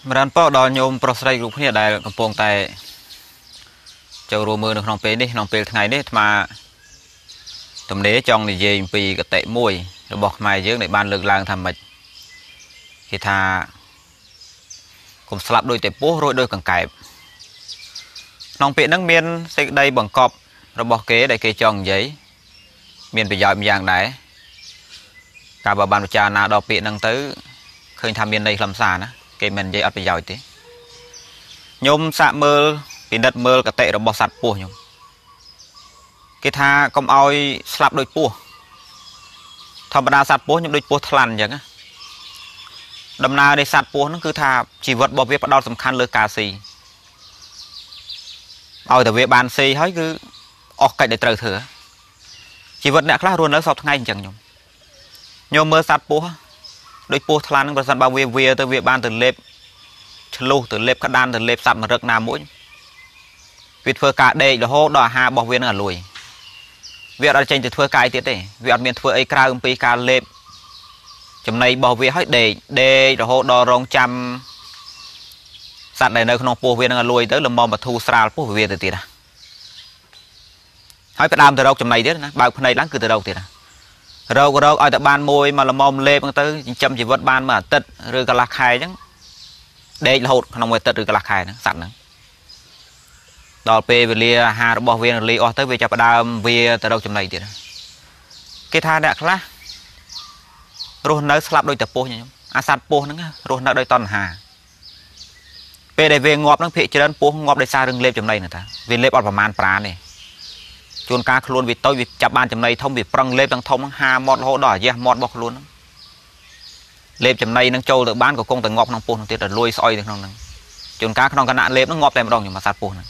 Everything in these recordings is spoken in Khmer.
Mran po đo nhôm prostate group này đạiកំពុងតែចូលរួមមើលនៅក្នុងពេលនេះក្នុងពេលថ្ងៃនេះអាទំនេរចង់និយាយអំពីកតិមួយរបស់ខ្មែរយើងដែលបានលើកឡើងថាម៉េចគេថាកុំស្លាប់ដោយតែពស់រួចដោយកង្កែបក្នុងពាក្យហ្នឹងមានសេចក្តីបង្កប់របស់គេដែលគេចង់និយាយមានប្រយោជន៍យ៉ាងដែរកាលបើបានពិចារណាដល់ពាក្យហ្នឹងទៅឃើញថាមានន័យខ្លឹមសារណាគេមិននិយាយអត់ប្រយោជន៍ទេខ្ញុំសាកមើលពិនិត្យមើលកតិរបស់សត្វពស់ខ្ញុំគេថាកុំឲ្យស្លាប់ដោយពស់ធម្មតាសត្វពស់ខ្ញុំដូចពស់ថ្លាន់អញ្ចឹងណាដំណើរនៃសត្វពស់ហ្នឹងគឺថាជីវិតរបស់វាផ្ដោតសំខាន់លើការស៊ីឲ្យតែវាបានស៊ីហើយគឺអស់កិច្ចដែលត្រូវធ្វើជីវិតអ្នកខ្លះរស់នៅសពថ្ងៃអញ្ចឹងខ្ញុំមើលសត្វពស់ដូចពស់ថ្លាន់ហ្នឹងប្រសិនបើវាទៅវាបានទៅលេបឆ្លុះទៅលេបក្តានទៅលេបសត្វមរឹកណាមួយវាធ្វើការដេករហូតដល់អាហាររបស់វានឹងឲ្យលួយវាអត់ចេញទៅធ្វើការទៀតទេវាអត់មានធ្វើអីក្រៅអំពីការលេបចំណីរបស់វាឲ្យដេករហូតដល់រងចាំសត្វដែលនៅក្នុងពោះវានឹងឲ្យលួយទៅលំមបធូស្រាលពោះវាទៅទៀតណាហើយផ្ដើមទៅរកចំណីទៀតណាបើកភ្នែកឡើងគឺទៅរកទៀតណារកឲ្យតែបានមួយមកលំមលេបហ្នឹងទៅចិញ្ចឹមជីវិតបានមួយអាទិត្យឬកន្លះខែអញ្ចឹងដេករហូតក្នុងមួយអាទិត្យឬកន្លះខែហ្នឹងសត្វហ្នឹងដល់ពេលវេលាអាហាររបស់វារលាយអស់ទៅវាចាប់ផ្ដើមវាទៅរកចំណីទៀតគេថាអ្នកខ្លះរស់នៅស្លាប់ដោយតែពស់ខ្ញុំអាសត្វពស់ហ្នឹងរស់នៅដោយតណ្ហាពេលដែលវាងាប់ហ្នឹងភាគច្រើនពស់ងាប់ដោយសាររឿងលេបចំណីហ្នឹងតាវាលេបអត់ប្រមាណប្រាណទេជួនកាលខ្លួនវាតូចវាចាប់បានចំណីធំវាប្រឹងលេបទាំងធំហ្នឹងហាមាត់រហូតដល់អាយ៉ះមាត់របស់ខ្លួនហ្នឹងលេបចំណីហ្នឹងចូលទៅបានក៏គង់តែងាប់ក្នុងពស់ហ្នឹងទៀតតែលួយស្អុយទៅក្នុងហ្នឹងជួនកាលក្នុងគណៈលេបហ្នឹងងាប់តែម្ដងខ្ញុំអាសត្វពស់ហ្នឹង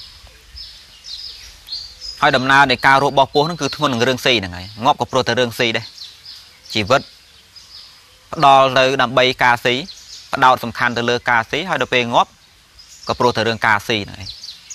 ហើយដំណើរនៃការរស់របស់ពស់ហ្នឹងគឺធ្ងន់នឹងរឿងស៊ីហ្នឹងហើយងាប់ក៏ព្រោះតែរឿងស៊ីដែរជីវិតផ្ដល់ទៅដើម្បីការស៊ីផ្ដោតសំខាន់ទៅលើការស៊ីហើយដល់ពេលងាប់ក៏ព្រោះតែរឿងការស៊ីហ្នឹងឯង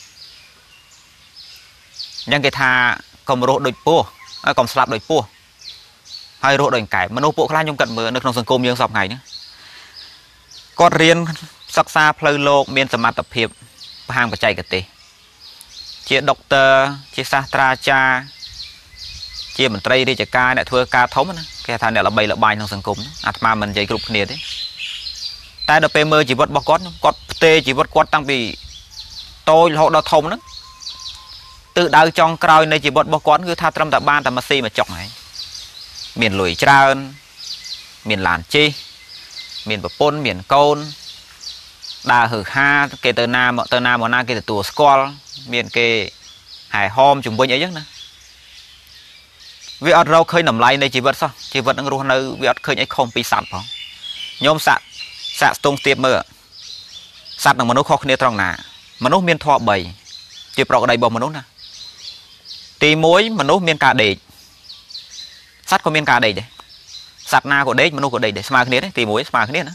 អញ្ចឹងគេថាកុំរស់ដូចពស់ហើយកុំស្លាប់ដូចពស់ហើយរស់ដូចកែបមនុស្សពួកខ្លះខ្ញុំកាត់មើលនៅក្នុងសង្គមយើងសពថ្ងៃហ្នឹងគាត់រៀនសិក្សាផ្លូវលោកមានសមត្ថភាពបង្ហាញបច្ចេកទេសជាដុកទ័រជាសាស្ត្រាចារ្យជាមន្ត្រីរាជការអ្នកធ្វើការធំណាគេថាអ្នកល្បីល្បាញក្នុងសង្គមអាត្មាមិននិយាយគ្រប់គ្នាទេតែដល់ពេលមើលជីវិតរបស់គាត់ផ្ទេរជីវិតគាត់តាំងពីតូចរហូតដល់ធំហ្នឹងទិសដៅចុងក្រោយនៃជីវិតរបស់គាត់គឺថាត្រឹមតែបានតែមកស៊ីមកចុកហើយមានលុយច្រើនមានឡានជិះមានប្រពន្ធមានកូនដើរហឺហាគេទៅណាមកណាគេទទួលស្គាល់មានគេហែហោមជំវិញអីចឹងណាវាអត់រកឃើញតម្លៃនៃជីវិតសោះជីវិតនឹងរស់នៅវាអត់ឃើញអីខុសពីសត្វផងខ្ញុំសាក់ស្ទង់ទៀតមើលសត្វនិងមនុស្សខុសគ្នាត្រង់ណាមនុស្សមានធម៌3ជាប្រកដីរបស់មនុស្សណាទី1មនុស្សមានការដេកសត្វក៏មានការដេកដែរសត្វណាក៏ដេកមនុស្សក៏ដេកដែរស្មើគ្នាទេទី1ស្មើគ្នាណា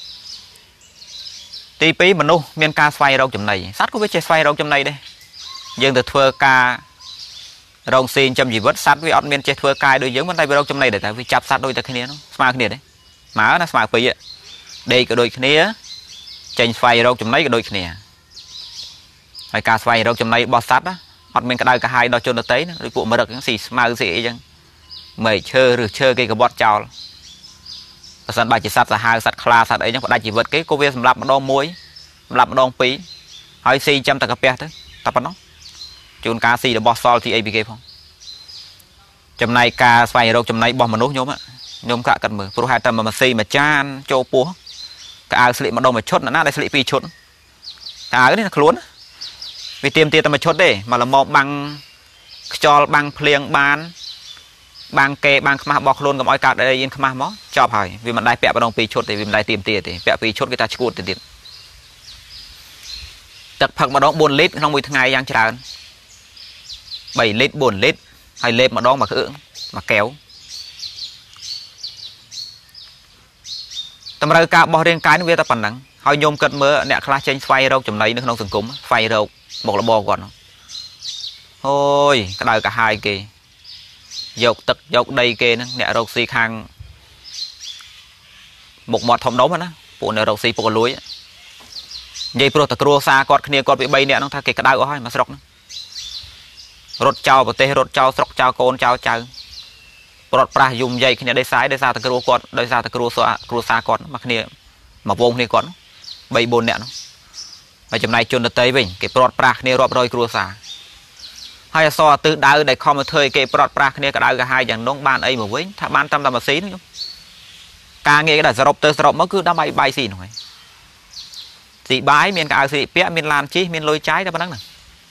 ទី2មនុស្សមានការស្វែងរកចំណីសត្វក៏វាចេះស្វែងរកចំណីដែរយើងទៅធ្វើការរងស៊ីចិញ្ចឹមជីវិតសត្វវាអត់មានចេះធ្វើការដូចយើងមិនតែវារកចំណីដែរតែវាចាប់សត្វដូចតែគ្នានោះស្មើគ្នាទេស្មើណាស្មើពីរដេកក៏ដូចគ្នាចេញស្វែងរកចំណីក៏ដូចគ្នាហើយការស្វែងរកចំណីរបស់សត្វណាអត់មានក្តៅក្រហាយដល់ជនដទៃណាដូចពួកមរឹកហ្នឹងស៊ីស្មៅស៊ីអីចឹងមែកឈើឬឈើគេក្បត់ចោលបើសិនបើជាសត្វសាហាវសត្វខ្លាសត្វអីចឹងផ្ដាច់ជីវិតគេក៏វាសម្លាប់ម្ដងមួយសម្លាប់ម្ដងពីរហើយស៊ីចាំតែកាពះទៅតែប៉ុណ្ណោះជួនការស៊ីរបស់សល់ទីអីពីគេផងចំណែកការស្វែងរកចំណីរបស់មនុស្សខ្ញុំកាក់កាត់មើលព្រោះហេតុតែមកស៊ីមួយចានចូលពោះកៅអៅស្លៀកម្ដងមួយឈុតណាដែលស្លៀក2ឈុតកៅអៅនេះខ្លួនវាទៀមតែមួយឈុតទេមកលំមបាំងខ្យល់បាំងភ្លៀងបាំងគេបាំងខ្មាស់របស់ខ្លួនកុំឲ្យកើតអីខ្មាស់មកចប់ហើយវាមិនដែរពាក់ម្ដង2ឈុតទេវាមិនដែរទៀមទេពាក់2ឈុតគេថាឈួតទៅទៀតទឹកផឹកម្ដង4លីត្រក្នុងមួយថ្ងៃយ៉ាងច្រើន3លីត្រ4លីត្រហើយលេបម្ដងមួយគ្រឿងមួយកែវតម្រូវការរបស់រាងកាយនឹងវាតែប៉ុណ្ណឹងហើយញោមគិតមើលអ្នកខ្លះចេញស្វែងរកចំណីនៅក្នុងសង្គមស្វែងរកមុខរបរគាត់អូយក្តៅកាហាយគេយកទឹកយកដីគេហ្នឹងអ្នករកស៊ីខាងមុខមាត់ធំដុំណាពួកអ្នករកស៊ីពុកលួយ vậy pro ta cua xa cọt kia cọt bị bay nè nó thay cái đau hỏi mà sọc rốt trao bờ tê rốt trao sọc trao côn trao trao rốt pra dùng dây kia đây sái đây xa ta cua cọt đây xa ta cua xa cọt mà kia mà vông kia cọt bay bồn nè nó và chấm này chôn được tây bình cái rốt pra kia rốt rồi cua xa hai so từ đau để không thời cái rốt pra kia cái đau cả hai chẳng nông ban ấy mà với thà ban tâm mà xí nữa ca nghe cái là rộp tơ rộp nó cứ đã bay xì rồi dị bái miền cả dị pẽ miền lan chi miền lôi trái đó bắt nè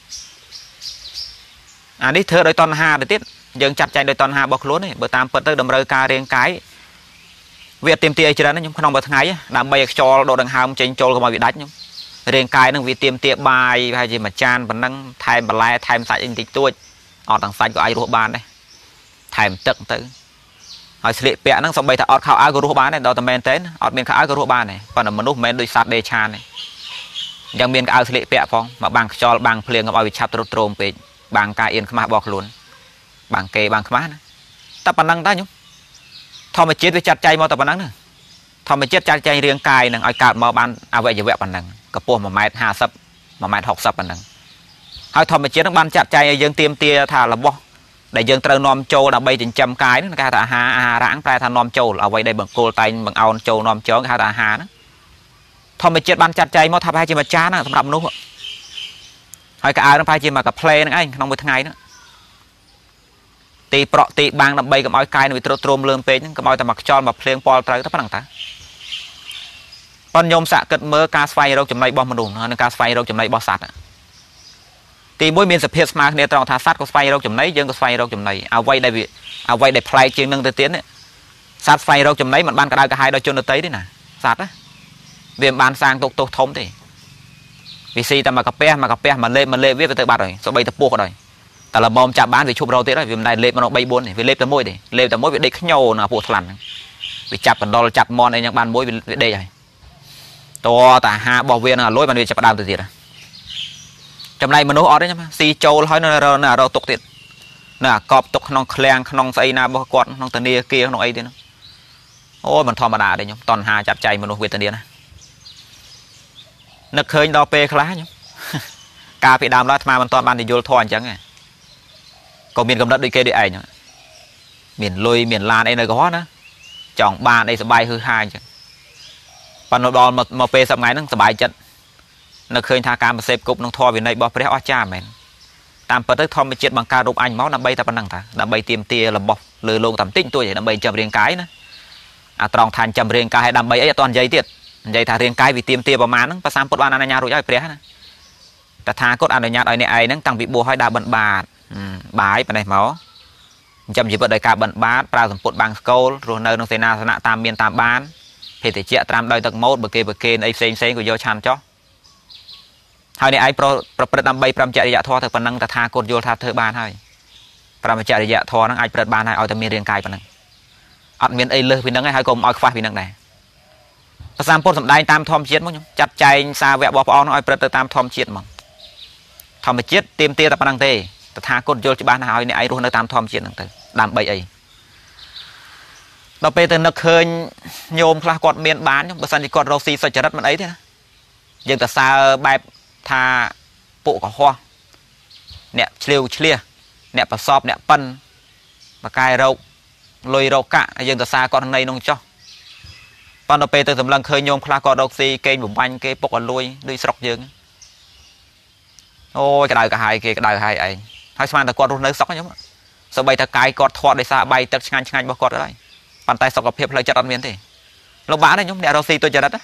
đi thưa đôi toàn hà để tiết dừng chặt chạy đôi toàn hà bọc lúa này bữa tam phân tới đầm rơi ca riêng cái việc tìm tia cho nó nhưng không bật ngày làm bay cho đồ đằng hàm trên trôi không bị đánh nhưng riêng cái nó vì tìm tia bài hay gì mà chan và năng thay bà lai thay sạch anh tịch tôi ở đằng xanh của ai ruộng bàn đây thay tận tới hỏi sliệp bẹ nó xong bay thà ọt khảo ai của ruộng bàn này đó tầm men tên ọt miền khảo ai của ruộng bàn này còn là mình lúc men đôi sạt đề chan nàyยังមានកៅស្លៀកពាក់ផងមកបាំងខ្យល់បាំងភ្លៀងឲ្យវាឆាប់ទ្រុឌទ្រោមពេកបាំងការអៀនខ្មាស់បោះខ្លួនបាំងគេបាំងខ្មាស់ណាតែប៉ុណ្ណឹងតាញោមធម្មជាតិវាចាត់ចែងមកតែប៉ុណ្ណឹងណាធម្មជាតិចាត់ចែងរាងកាយនឹងឲ្យកើតមកបានអវយវៈប៉ុណ្ណឹងកម្ពស់ 1m50 1m60 ប៉ុណ្ណឹងហើយធម្មជាតិនឹងបានចាត់ចែងឲ្យយើងទៀមទាថារបស់ដែលយើងត្រូវនាំចូលដើម្បីចិញ្ចឹមកាយហ្នឹងគេហៅថាអាហាររាងប្រែថានាំចូលអ្វីដែលបង្គោលតែងបង្អោនចូលនាំចូលគេហៅថាអាហារហ្នឹងធម្មជាតិបានចាត់ចែងមកថាប្រហែលជាមួយចានណាសម្រាប់មនុស្សហើយកៅនឹងប្រហែលជាមួយកាផ្លេហ្នឹងឯងក្នុងមួយថ្ងៃហ្នឹងទីប្រក់ទីបាំងដើម្បីកុំឲ្យកាយនឹងវាទ្រុឌទ្រោមលឿនពេកហ្នឹងកុំឲ្យតែមកខ្យល់មកភ្លៀងពលត្រូវទៅប៉ុណ្ណឹងតាប៉ុន្តែខ្ញុំសាក់គិតមើលការស្វែងរកចំណីរបស់មនុស្សនិងការស្វែងរកចំណីរបស់សត្វទីមួយមានសភាពស្មើគ្នាត្រង់ថាសត្វក៏ស្វែងរកចំណីយើងក៏ស្វែងរកចំណីអ្វីដែលប្លែកជាងនឹងទៅទៀតសត្វស្វែងរកចំណីមិនបានក្តៅក្រហាយដល់ជនដទៃទេណាសត្វណាវាមិនបានសាងទុកទោសធំទេវាស៊ីតែមកកាពះមកលេបវាទៅបាត់ហើយសូម្បីតែពោះក៏ដោយតែល្មមចាប់បានវាឈប់រោទៀតហើយវាមិនដែលលេបមក3 4ទេវាលេបតែមួយទេលេបតែមួយវាដេកខ្ញោណាពួកថ្លាន់ហ្នឹងវាចាប់កណ្ដុលចាប់មន់អីយ៉ាងបានមួយវាដេកហើយតតាហារបស់វានឹងឲ្យលួយបានវាចាប់ដើមទៅទៀតចំណែកមនុស្សអត់ទេស៊ីចូលហើយនៅរកទុកទៀតនៅអាកប់ទុកក្នុងឃ្លាំងក្នុងស្អីណារបស់គាត់ក្នុងធនាគារក្នុងអីទៀតអូយមិនធម្មតាទេខ្ញុំតណ្ហាចាត់ចែងមនុស្សវេទនាណានឹកឃើញដល់ពេលខ្លះខ្ញុំការពីដើមឡើយអាត្មាមិនទាន់បាននិយល់ធម៌អញ្ចឹងក៏មានកំណត់ដូចគេដូចឯងមានលុយមានឡានអីនៅកុហកណាចង់បានអីសុបាយហឺហាអញ្ចឹងប៉ុន្តែដល់មកពេលសប្ងៃហ្នឹងសុបាយចិត្តនឹកឃើញថាការប្រសេពគប់ក្នុងធម៌វិន័យរបស់ព្រះអស្ចារ្យមែនតាមពិតទៅធម្មជាតិបង្កើតរូបអញមកដើម្បីតែប៉ុណ្្នឹងតាដើម្បីទាមទាររបស់លើលោកតាមតិចតួចដើម្បីចាំរាងកាយណាអាត្រង់ថាចាំរាងកាយឲ្យដើម្បីអីអត់ទាន់និយាយទៀតនិយាយថារាងកាយវាទៀមទាប្រមាណហ្នឹងប្រសាមពុទ្ធបានអនុញ្ញាតរួចឲ្យព្រះណាតថាគតអនុញ្ញាតឲ្យអ្នកឯងហ្នឹងតាំងពីបួសឲ្យដើរបិណ្ឌបាតបាយប៉ុណ្ណេះមកចាំជីវិតដោយការបិណ្ឌបាតប្រើសម្ពុតបាំងស្គលរស់នៅក្នុងសេនាសនៈតាមមានតាមបានភេទជ្ជៈត្រាំដោយទឹកម៉ូតបើគេអីផ្សេងក៏យកឆានចោះហើយអ្នកឯងប្រព្រឹត្តដើម្បីប្រមចរិយធម៌ទៅប៉ុណ្ណឹងតថាគតយល់ថាធ្វើបានហើយប្រមចរិយធម៌ហ្នឹងអាចប្រព្រឹត្តបានហើយឲ្យតែមានរាងកាយប៉ុណ្ណឹងអត់មានអីលើសពីហ្នឹងហើយក៏មិនឲ្យខ្វះពីហ្នឹងដែរប្រសាមពុទ្ធសម្ដែងតាមធម្មជាតិមកខ្ញុំចាត់ចែងសាវករបស់ព្រះអង្គឲ្យព្រឹត្តទៅតាមធម្មជាតិមកធម្មជាតិទៀមទាតែប៉ុណ្្នឹងទេតថាគតយល់ច្បាស់ណាស់ឲ្យអ្នកឯងរស់នៅតាមធម្មជាតិហ្នឹងទៅដើម្បីអីដល់ពេលទៅនឹកឃើញញោមខ្លះគាត់មានបានបើសិនជាគាត់រកស៊ីសុចរិតមិនអីទេណាយើងទៅសើបែបថាពួកកុហកអ្នកឆ្លៀវឆ្លៀសអ្នកប្រសពអ្នកប៉ិនបកាយរោគលុយរោគកាក់យើងទៅសើគាត់ក្នុងនោះចោះប៉ុន្តែពេលទៅសម្លឹងឃើញញោមខ្លះក៏រកស៊ីកេងបំបាញ់គេពុកឲ្យលួយដូចស្រុកយើងអូយក្តៅកាហាយគេក្តៅហើយឯងហើយស្មានតែគាត់រស់នៅស្រុកខ្ញុំសូម្បីតែកាយគាត់ធាត់ដោយសារបាយទឹកឆ្ងាញ់របស់គាត់ហើយប៉ុន្តែសុខភាពផ្លូវចិត្តអត់មានទេលោកបានទេខ្ញុំអ្នករកស៊ីទុច្ចរិត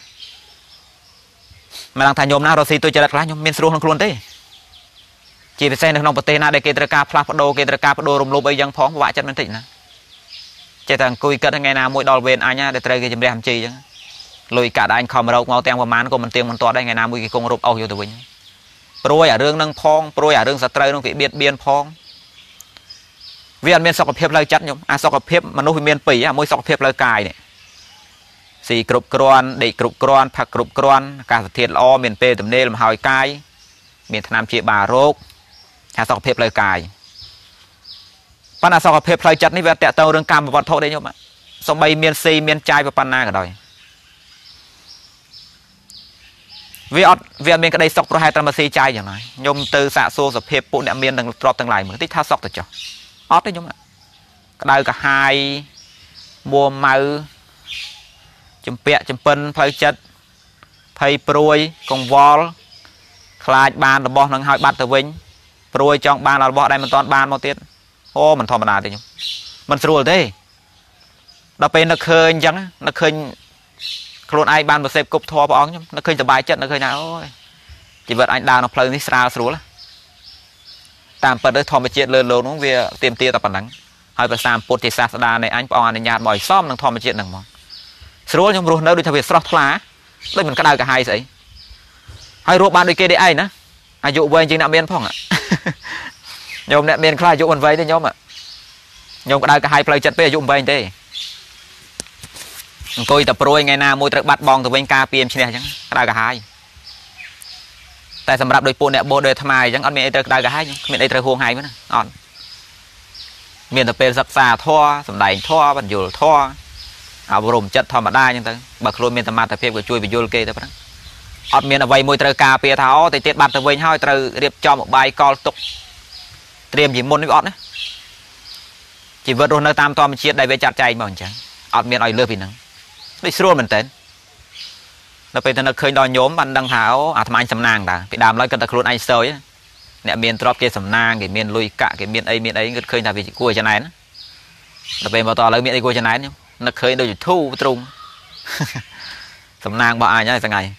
មិនដឹងថាញោមណារកស៊ីទុច្ចរិតខ្លះខ្ញុំមានស្រួលក្នុងខ្លួនទេជាពិសេសនៅក្នុងប្រទេសណាដែលគេត្រូវការផ្លាស់ប្ដូរគេត្រូវការបដូររំលោភអីយ៉ាងផងពិបាកចិត្តមិនតិចណាចេះតែអង្គុយគិតថ្ងៃណាមួយដល់វេនអញដែលត្រូវគេជំរះអំជីអញ្ចឹងលុយកាត់អញខំរកមកទាំងប្រមាណក៏មិនទៀងមិនទាត់ដែរថ្ងៃណាមួយគេគង់រົບអស់យកទៅវិញព្រួយអារឿងនឹងផងព្រួយអារឿងសត្រូវនឹងគេបៀតបៀនផងវាអត់មានសុខភាពផ្លូវចិត្តខ្ញុំអាសុខភាពមនុស្សវាមានពីរមួយសុខភាពផ្លូវកាយនេះស៊ីគ្រប់គ្រាន់ដេកគ្រប់គ្រាន់ផឹកគ្រប់គ្រាន់អាកាសធាតុល្អមានពេលទំនេរលំហើយកាយមានថ្នាំព្យាបាលរោគថាសុខភាពផ្លូវកាយប៉ុន្តែសុខភាពផ្លូវចិត្តនេះវាតកតទៅរឿងកម្មវត្ថុទេខ្ញុំសំបីមានស៊ីមានចាយប៉ុណ្ណាក៏ដោយវាមានក្តីសុខប្រហែលតែមកស៊ីចាយយ៉ាងណាខ្ញុំទៅសាកសួរសភាពពួកអ្នកមាននឹងទ្របទាំងឡាយមើលតិចថាសុខទៅចុះអត់ទេខ្ញុំក្តៅកាហាយមួម៉ៅចំពាក់ចំពិនផ្លូវចិត្តភ័យព្រួយកង្វល់ខ្លាចបានរបស់នឹងឲ្យបាត់ទៅវិញព្រួយចង់បានរបស់ដែលមិនទាន់បានមកទៀតអូមិនធម្មតាទេខ្ញុំមិនស្រួលទេដល់ពេលនឹកឃើញអញ្ចឹងនឹកឃើញខ្លួនឯងបានប្រសេពគប់ធម៌ព្រះអង្គខ្ញុំនឹកឃើញសប្បាយចិត្តនឹកឃើញថាអូយជីវិតអញដើរនៅផ្លូវនេះស្រាលស្រួលតាមពិតទៅធម្មជាតិលើលោកនោះវាទៀមទាតែប៉ុណ្ណឹងហើយប្រសាពុទ្ធជាសាស្តានៃអញព្រះអង្គអនុញ្ញាតមកឲ្យសមនឹងធម្មជាតិហ្នឹងហ្មងស្រួលខ្ញុំរស់នៅដូចថាវាស្រស់ថ្លាដូចមិនក្តៅកាហាយស្អីហើយរស់បានដូចគេដែរឯងណាអាយុវែងជាងអ្នកមានផងខ្ញុំអ្នកមានខ្លះអាយុមិនវែងទេខ្ញុំក្តៅកាហាយផ្លូវចិត្តពេកអាយុមិនវែងទេអង្គុយតែព្រួយថ្ងៃណាមួយត្រូវបាត់បង់ទៅវិញការពៀមឈ្នះអញ្ចឹងក្តៅកាហាយតែសម្រាប់ដោយពួកអ្នកបោះដោយអាត្មាអញ្ចឹងអត់មានអីត្រូវក្តៅកាហាយគ្មានអីត្រូវហួងហែងទេណាអត់មានតែពេលសិក្សាធម៌សំដែងធម៌បញ្យលធម៌អប់រំចិត្តធម្មតាអញ្ចឹងទៅបើខ្លួនមានសមត្ថភាពក៏ជួយបញ្យលគេទៅប៉ុណ្ណឹងអត់មានអ្វីមួយត្រូវការពារថាអូតែទៀតបាត់ទៅវិញហើយត្រូវរៀបចំអបាយកលទុកត្រៀមជាមុននេះអត់ណាជីវិតរស់នៅតាមធម្មជាតិដែលវាចាត់ចែងមកអញ្ចឹងអត់មានឲ្យលើសពីហ្នឹងដូចស្រួលមែនតើដល់ពេលទៅនឹកឃើញដល់ញោមបានដឹងថាអូអាត្មាសំណាងតាពីដើមឡើយគាត់តែខ្លួនឯងសើយអ្នកមានទ្រព្យគេសំណាងគេមានលុយកាក់គេមានអីគាត់ឃើញថាវាគួរចំណែនដល់ពេលមកតឥឡូវមានអីគួរចំណែនខ្ញុំនឹកឃើញដូចធូរទ្រុងសំណាងរបស់អញហើយថ្ងៃ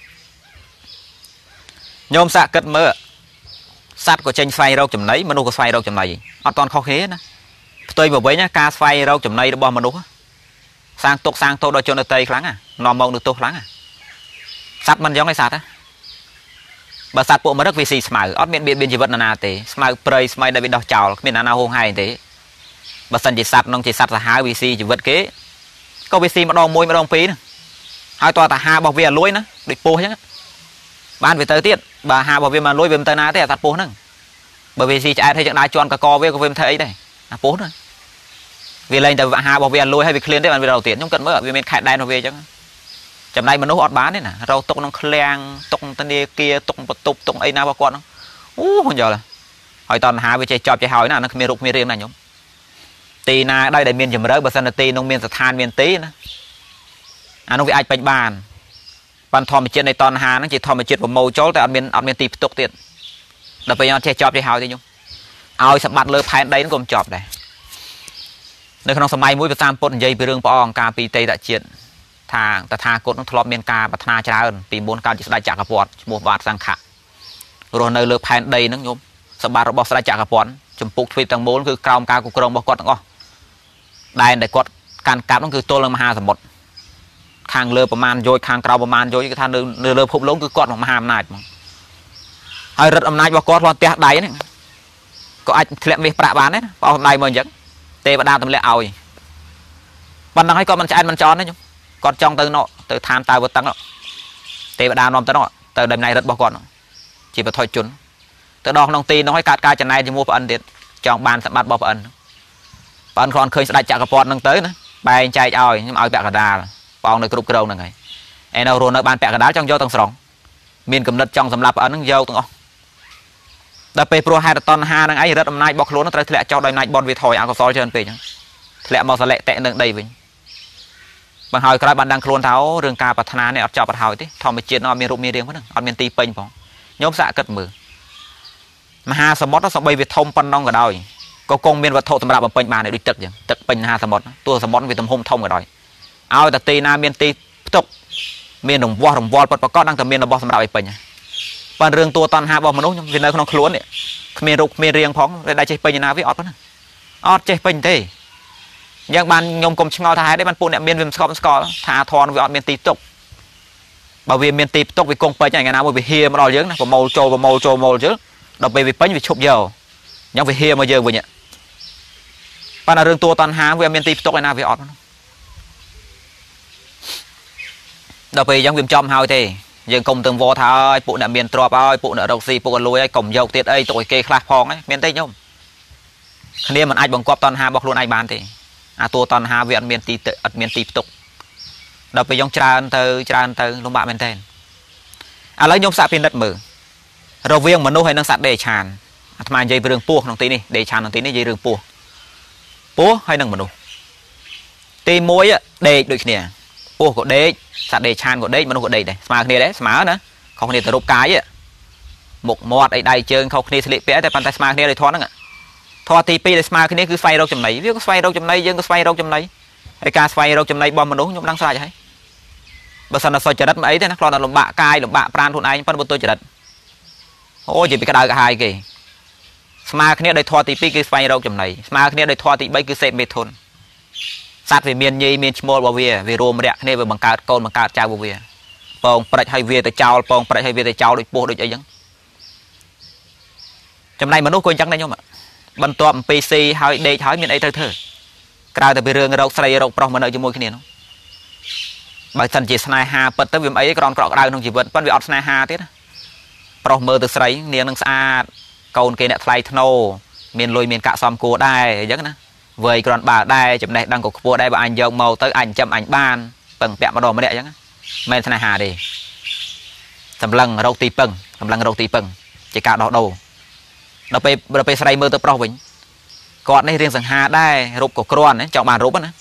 ញោមសាក់គិតមើលសត្វក៏ចេញស្វែងរកចំណីមនុស្សក៏ស្វែងរកចំណីអត់តន់ខុសគ្នាណាផ្ទុយមកវិញការស្វែងរកចំណីរបស់មនុស្សសាងទុកសាងតោដល់ជនដតីខ្លាំងនាំមកនឹងទោសខ្លាំងសត្វមិនយ៉ាងឯសត្វបើសត្វពួកមរឹកវាស៊ីស្មៅអត់មានបៀតបៀនជីវិតណាទេស្មៅព្រៃស្មៅដែលវាដោះចោលគ្មានណាហួងហែងទេបើសិនជាសត្វនោះជាសត្វសាហាវវាស៊ីជីវិតគេក៏វាស៊ីម្ដងមួយម្ដងពីរហើយតើតាហារបស់វាលួយណាដូចពោះអញ្ចឹងបានវាទៅទៀតបើហារបស់វាមកលួយវាមិនទៅណាទេអាសត្វពោះហ្នឹងបើវាស៊ីឆ្អែតហើយចឹងដែរជន់កកវាក៏វាមិនធ្វើអីដែរអាពោះហ្នឹងវាលែងតែហារបស់វាលួយហើយវាឃ្លានទេបានវារកទៀតខ្ញុំគិតមើលវាមានខែដែនរបស់វាអញ្ចឹងចំណែកមនុស្សអត់បានទេណារកទុកក្នុងឃ្លាំងទុកធនាគារទុកបន្ទប់ទុកអីណារបស់គាត់ហ្នឹងអូខ្ញុំយល់ហើយតណ្ហាវាចេះចប់ចេះហើយណានឹងគ្មានរូបគ្មានរាងណាខ្ញុំទីណាដែរដែលមានជំរឿបើសិនទីនោះមានស្ថានមានទីណាអានោះវាអាចពេញបានបានធម្មជាតិនៃតណ្ហាហ្នឹងជាធម្មជាតិប្រមូលចូលតែអត់មានទីផ្ទុកទៀតដល់ពេលអត់ចេះចប់ចេះហើយទេខ្ញុំឲ្យសម្បត្តិលើផែនដីហ្នឹងក៏មិនចប់ដែរនៅក្នុងសម័យមួយព្រះសម្ពុទ្ធនិយាយពីរឿងព្រះអង្គការពីទេយ្យជាតិថាតថាគតនឹងធ្លាប់មានការប្រាថ្នាច្រើនពីមុនកាលជាស្ដេចចក្រពត្តិឈ្មោះបាទសង្ឃៈរស់នៅលើផែនដីហ្នឹងញោមសម្បត្តិរបស់ស្ដេចចក្រពត្តិចម្ពុកទ្វីបទាំងមូលគឺក្រោមការគ្រប់គ្រងរបស់គាត់ទាំងអស់ដែនដែលគាត់កាន់កាប់ហ្នឹងគឺទល់នឹងមហាសមុទ្រខាងលើប្រមាណយោជខាងក្រៅប្រមាណយោជគឺថានៅលើភពលោកគឺគាត់មហាអំណាចហ្មងហើយរដ្ឋអំណាចរបស់គាត់ផ្ទះដៃហ្នឹងក៏អាចធ្លាក់មាសប្រាក់បានដែរបោះដៃមកអញ្ចឹងទេវតាទម្លាក់ឲ្យប៉ុណ្ណឹងហើយគាត់មិនឆ្អែតមិនចន់ទេញោមគាត់ចង់ទៅណោទៅឋានតើវតឹងទេវតានាំទៅណោទៅដំណៃរិទ្ធរបស់គាត់ជាបថុជនទៅដល់ក្នុងទីនោះឲ្យកាត់ការចំណែកជាមួយប្អិនទៀតចង់បានសម្បត្តិរបស់ប្អិនគ្រាន់ឃើញស្ដេចចក្រពត្តិនឹងទៅណាបែងចែកឲ្យខ្ញុំឲ្យពាក់កណ្ដាលបងនៅគ្រប់គ្រងហ្នឹងហើយឯនៅរស់នៅបានពាក់កណ្ដាលចង់យកទាំងស្រុងមានកំណត់ចង់សម្រាប់ប្អិនហ្នឹងយកទាំងអស់ដល់ពេលព្រោះហេតុតណ្ហាហ្នឹងឯងរដ្ឋអំណាចរបស់ខ្លួនត្រូវធ្លាក់ចោលដោយអំណាចបនវាថយអកុសលច្រើនពេកអញ្ចឹងធ្លាក់មកសលែកតេនឹងដីវិញបើហើយក្រោយបានដឹងខ្លួនថារឿងការប្រាថ្នានេះអត់ចប់អត់ហើយទេធម្មជាតិnóអត់មានរូបមានរាងហ្នឹងអត់មានទីពេញផងញោមសាកគិតមើលមហាសមុទ្រសំបីវាធំប៉ុណ្ណឹងក៏ដោយក៏គង់មានវត្ថុសម្រាប់បំពេញបានដូចទឹកអញ្ចឹងទឹកពេញមហាសមុទ្រទោះសមុទ្រវាទំហំធំក៏ដោយឲ្យតែទីណាមានទីផ្ទុកមានរង្វាស់រង្វល់ពិតប្រាកដដឹងតែមានរបស់សម្រាប់ឲ្យពេញប៉ុន្តែរឿងតួតណ្ហារបស់មនុស្សវានៅក្នុងខ្លួននេះគ្មានរូបគ្មានរាងផងតែចេះពេញណាវាអត់ប៉ុណ្ណាអត់ចេះពេញទេយ៉ាងបានខ្ញុំកុំឆ្ងល់ថាហេតុអីបានពួកអ្នកមានវាមិនស្កប់ស្កល់ថាធនវាអត់មានទីទុកបើវាមានទីផ្ទុកវាគង់ពេញថ្ងៃណាមួយវាហៀមកដល់យើងណាប្រមូលចូលយើងដល់ពេលវាពេញវាឈប់យកអញ្ចឹងវាហៀមកយើងវិញប៉ុន្តែរឿងតួតណ្ហាវាមានទីផ្ទុកឯណាវាអត់ដល់ពេលអញ្ចឹងវាមិនចំហើយទេយើងកុំទៅវល់ថាឲ្យពួកអ្នកមានទ្រព្យឲ្យពួកអ្នករកស៊ីពួកលួយឲ្យកុំយកទៀតអីទុកឲ្យគេខ្លះផងមានទេញោមគ្នាមិនអាចបង្កប់តណ្ហារបស់ខ្លួនឯងបានទេអាតួតណ្ហាវាអត់មានទីផ្ទុកដល់ពេលយើងច្រើនទៅលំបាកមែនទែនឥឡូវខ្ញុំសាកពិនិត្យមើលរវាងមនុស្សហើយនិងសត្វដេឆានអាត្មានិយាយពីរឿងពស់ក្នុងទីនេះដេឆានក្នុងទីនេះនិយាយរឿងពស់ហើយនឹងមនុស្សទី1ដេកដូចគ្នាពស់ក៏ដេកសត្វដេឆានក៏ដេកមនុស្សក៏ដេកដែរស្មើគ្នាដែរស្មើណាខុសគ្នាទៅរូបកាយមុខមាត់អីដៃជើងខុសគ្នាស្លៀកពាក់តែប៉ុន្តែស្មើគ្នាដោយធម៌ហ្នឹងធម៌ទី2ដែលស្មើគ្នាគឺស្វែងរកចំណីវាក៏ស្វែងរកចំណីយើងក៏ស្វែងរកចំណីហើយការស្វែងរកចំណីរបស់មនុស្សខ្ញុំដឹងស្រេចហើយបើសិនតែសុចរិតមិនអីទេណាគ្រាន់តែលំបាកកាយលំបាកប្រាណខ្លួនឯងប៉ុន្តែបើទុច្ចរិតអូនិយាយពីក្តៅក្រហាយគេស្មើគ្នាដោយធម៌ទី2គឺស្វែងរកចំណីស្មើគ្នាដោយធម៌ទី3គឺសេពមេធុនសត្វវាមានញីមានឈ្មោលរបស់វារួមរយៈគ្នាវាបង្កើតកូនបង្កើតចៅរបស់វាពងព្រិចឲ្យវាទៅចោលពងព្រិចឲ្យវាទៅចោលដូចពស់ដូចអីចឹងចំណែកមនុស្សក៏អញ្ចឹងដែរខ្ញុំបន្ទាប់អំពីស៊ីហើយដេកហើយមានអីទៅធ្វើក្រៅតែពីរឿងរោគស្រីរោគប្រុសមកនៅជាមួយគ្នានោះបើសិនជាស្នេហាពិតទៅវាមិនអីក្រំក្រក់ក្តៅក្នុងជីវិតប៉ុន្តែវាអត់ស្នេហាទៀតណាប្រុសមើលទៅស្រីនាងនឹងស្អាតកូនគេអ្នកថ្លៃថ្នូរមានលុយមានកាក់សំគួរដែរអញ្ចឹងណាវ័យគ្រាន់បើដែរចំណេះដឹងក៏ខ្ពស់ដែរបើអញយកមកទៅអញចាំអញបានពឹងពាក់ម្ដងម្នាក់អញ្ចឹងមិនមែនស្នេហាទេសម្លឹងរោគទីពឹងសម្លឹងរោគទីពឹងជាការដោះដូរដល់ពេលស្រីមើលទៅប្រុសវិញគាត់នេះរៀងសង្ហាដែររូបក៏គ្រាន់ចង់បានរូបណា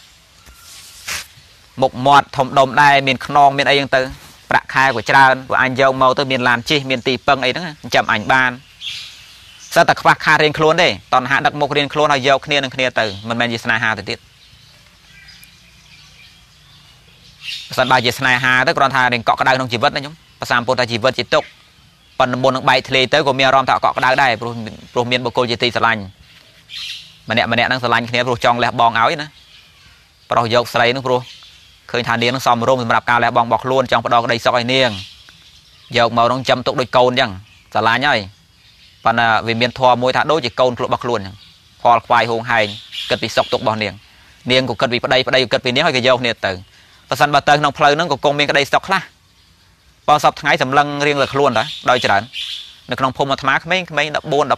មុខមាត់ធំដុំដែរមានខ្នងមានអីហ្នឹងទៅប្រាក់ខែក៏ច្រើនព្រោះអញយកមកទៅមានឡានជិះមានទីពឹងអីហ្នឹងចាំអញបានសិតតែខ្វះខាតរៀងខ្លួនទេតណ្ហាដឹកមុខរៀងខ្លួនឲ្យយកគ្នានឹងគ្នាទៅមិនមែនជាស្នេហាទៅទៀតបើសិនបើជាស្នេហាទៅគ្រាន់ថារៀងកក់ក្ដៅក្នុងជីវិតណាខ្ញុំប្រសាមពុទ្ធថាជីវិតជាទុក្ខប៉ុន្តែមុននឹងបែកធ្លាយទៅក៏មានអារម្មណ៍ថាកក់ក្ដៅដែរព្រោះមានបុគ្គលជាទីស្រឡាញ់ម្នាក់ហ្នឹងស្រឡាញ់គ្នាព្រោះចង់លះបង់ឲ្យណាប្រុសយកស្រីនោះព្រោះឃើញថានាងនឹងសមរម្យសម្រាប់ការលះបង់របស់ខ្លួនចង់ផ្ដោក្តីសុខឲ្យនាងយកមកនឹងចាំទុកដូចកូនអញ្ចឹងស្រឡាញ់ហើយប៉ុន្តែវាមានធម៌មួយថាដូចជាកូនរបស់ខ្លួនអញ្ចឹងផលខ្វាយហួងហែងគិតពីសុខទុក្ខរបស់នាងក៏គិតពីប្តីក៏គិតពីនាងហើយក៏យកគ្នាទៅបើសិនបើទៅក្នុងផ្លូវហ្នឹងក៏គង់មានក្តីសុខខ្លះបើសពថ្ងៃសម្លឹងរៀងលើខ្លួនដែរដោយច្រើននៅក្នុងភូមិអាត្មាក្មេងៗ14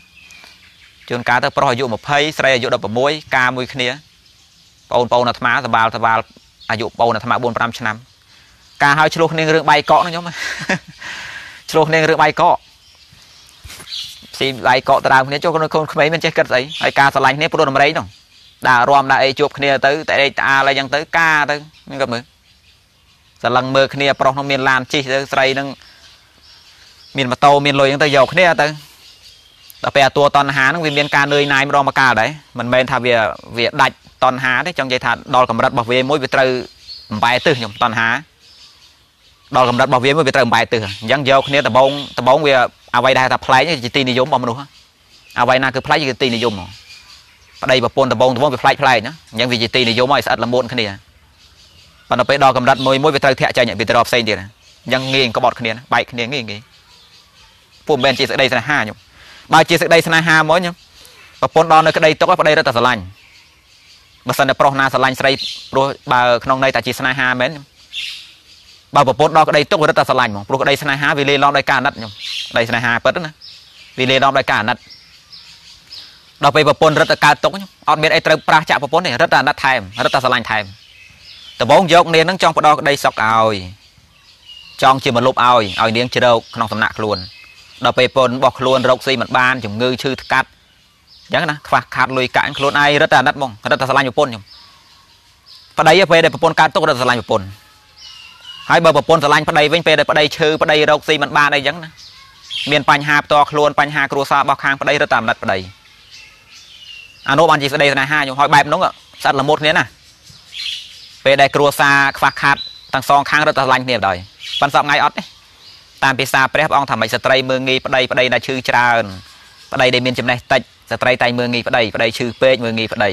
15ជួនកាលទៅប្រុសអាយុ20ស្រីអាយុ16ការមួយគ្នាបងប្អូនអាត្មាសបាលអាយុបងអាត្មា4 5ឆ្នាំការឲ្យឆ្លោះគ្នារឿងបាយកកណាខ្ញុំឆ្លោះគ្នារឿងបាយកកស៊ីបាយកកទៅដើមគ្នាចុះកូនក្មេងមិនចេះគិតស្អីហើយការស្រឡាញ់គ្នាព្រោះដំរីនោះដើររំដើរអីជួបគ្នាទៅតែដេកតាអីចឹងទៅការទៅខ្ញុំក៏មើលស្រឡឹងមើលគ្នាប្រុសនោះមានឡានជិះទៅស្រីនឹងមានម៉ូតូមានលុយចឹងទៅយកគ្នាទៅដល់ពេលអាតួតណ្ហាហ្នឹងវាមានការនឿយណាយម្ដងម្កាលដែរមិនមែនថាវាដាច់តណ្ហាទេចង់និយាយថាដល់កម្រិតរបស់វាមួយវាត្រូវបំបែទិសខ្ញុំតណ្ហាដល់កម្រិតរបស់វាមួយវាត្រូវបំបែទិសអញ្ចឹងយកគ្នាដបងវាអ្វីដែលថាប្លែកជាទីនិយមរបស់មនុស្សអ្វីណាគឺប្លែកគឺទីនិយមប្តីប្រពន្ធដបងវាប្លែកណាអញ្ចឹងវាជាទីនិយមឲ្យស្អិតល្មួនគ្នាប៉ុន្តែពេលដល់កម្រិតមួយវាត្រូវធាក់ចេញវាទៅរកផ្សេងទៀតអញ្ចឹងងាយក្បត់គ្នាបែកគ្នាងាយពួកមិនមែនជាសេចក្តីស្នេហាខ្ញុំបើជាសេចក្តីស្នេហាមកខ្ញុំប្រពន្ធដល់នៅក្តីទុកប្តីរត់តែស្រឡាញ់បើសិនតែប្រុសណាស្រឡាញ់ស្រីព្រោះបើក្នុងន័យតែជាស្នេហាមែនបើប្រពន្ធដល់ក្តីទុករត់តែស្រឡាញ់ហ្មងព្រោះក្តីស្នេហាវាលេឡំដោយការអាណិតខ្ញុំក្តីស្នេហាពិតណាវាលេឡំដោយការអាណិតដល់ពេលប្រពន្ធរត់ទៅកើតទុកខ្ញុំអត់មានអីត្រូវប្រាស់ចាក់ប្រពន្ធទេរត់តែអាណិតថែមរត់តែស្រឡាញ់ថែមដំបងយកនាងនឹងចង់ផ្ដោក្តីសុខឲ្យចង់ជាមលុបឲ្យនាងជ្រោកក្នុងសំណាក់ខ្លួនដល់ពេលប្រពន្ធរបស់ខ្លួនរកស៊ីមិនបានជំងឺឈឺថ្កាត់អញ្ចឹងណាខ្វះខាតលុយកាក់ខ្លួនឯងរត់តែអាណិតហ្មងរត់តែស្រឡាញ់ប្រពន្ធខ្ញុំប្តីពេលដែលប្រពន្ធកើតទុករត់ស្រឡាញ់ប្រពន្ធហើយបើប្រពន្ធស្រឡាញ់ប្តីវិញពេលដែលប្តីឈឺប្តីរកស៊ីមិនបានអីចឹងណាមានបញ្ហាផ្ទាល់ខ្លួនបញ្ហាគ្រួសាររបស់ខាងប្តីរត់តែអាណិតប្តីអានោះបានជាស្ដីស្នេហាខ្ញុំហើយបែបនោះស្អិតល្មុតគ្នាណាពេលដែលគ្រួសារខ្វះខាតទាំងសងខាងរត់តែស្រឡាញ់គ្នាដែរប៉ុន្តែសពថ្ងៃអត់ទេតាមភាសាព្រះអង្គថាមិនស្ត្រីមើងងាយប្តីដែលឈឺច្រើនប្តីដែលមានចំណេះតិចស្ត្រីតែមើងងាយប្តីឈឺពេកមើងងាយប្តី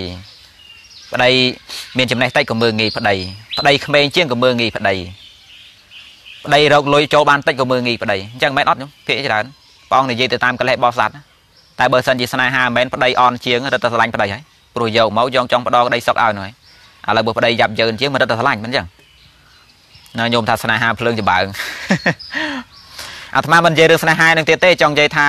មានចំណេះតិចក៏មើងងាយប្តីក្មេងជាងក៏មើងងាយប្តីរកលុយចូលបានតិចក៏មើងងាយប្តីអញ្ចឹងមិនអត់ខ្ញុំភាគច្រើនព្រះអង្គនិយាយទៅតាមកលេសបោះសัตว์តែបើសិនជាស្នេហាមិនមែនប្តីអន់ជាងរត់តែស្រឡាញ់ប្តីហើយព្រោះយកមកយកចង់ផ្ដោក្តីសុខឲ្យនោះហើយឥឡូវបើប្តីយ៉ាប់យឺនជាងមិនរត់តែស្រឡាញ់មិនអញ្ចឹងណាញោមថាស្នេហាភ្លើងចម្បើងអាត្មាមិននិយាយរឿងស្នេហានឹងទៀតទេចង់និយាយថា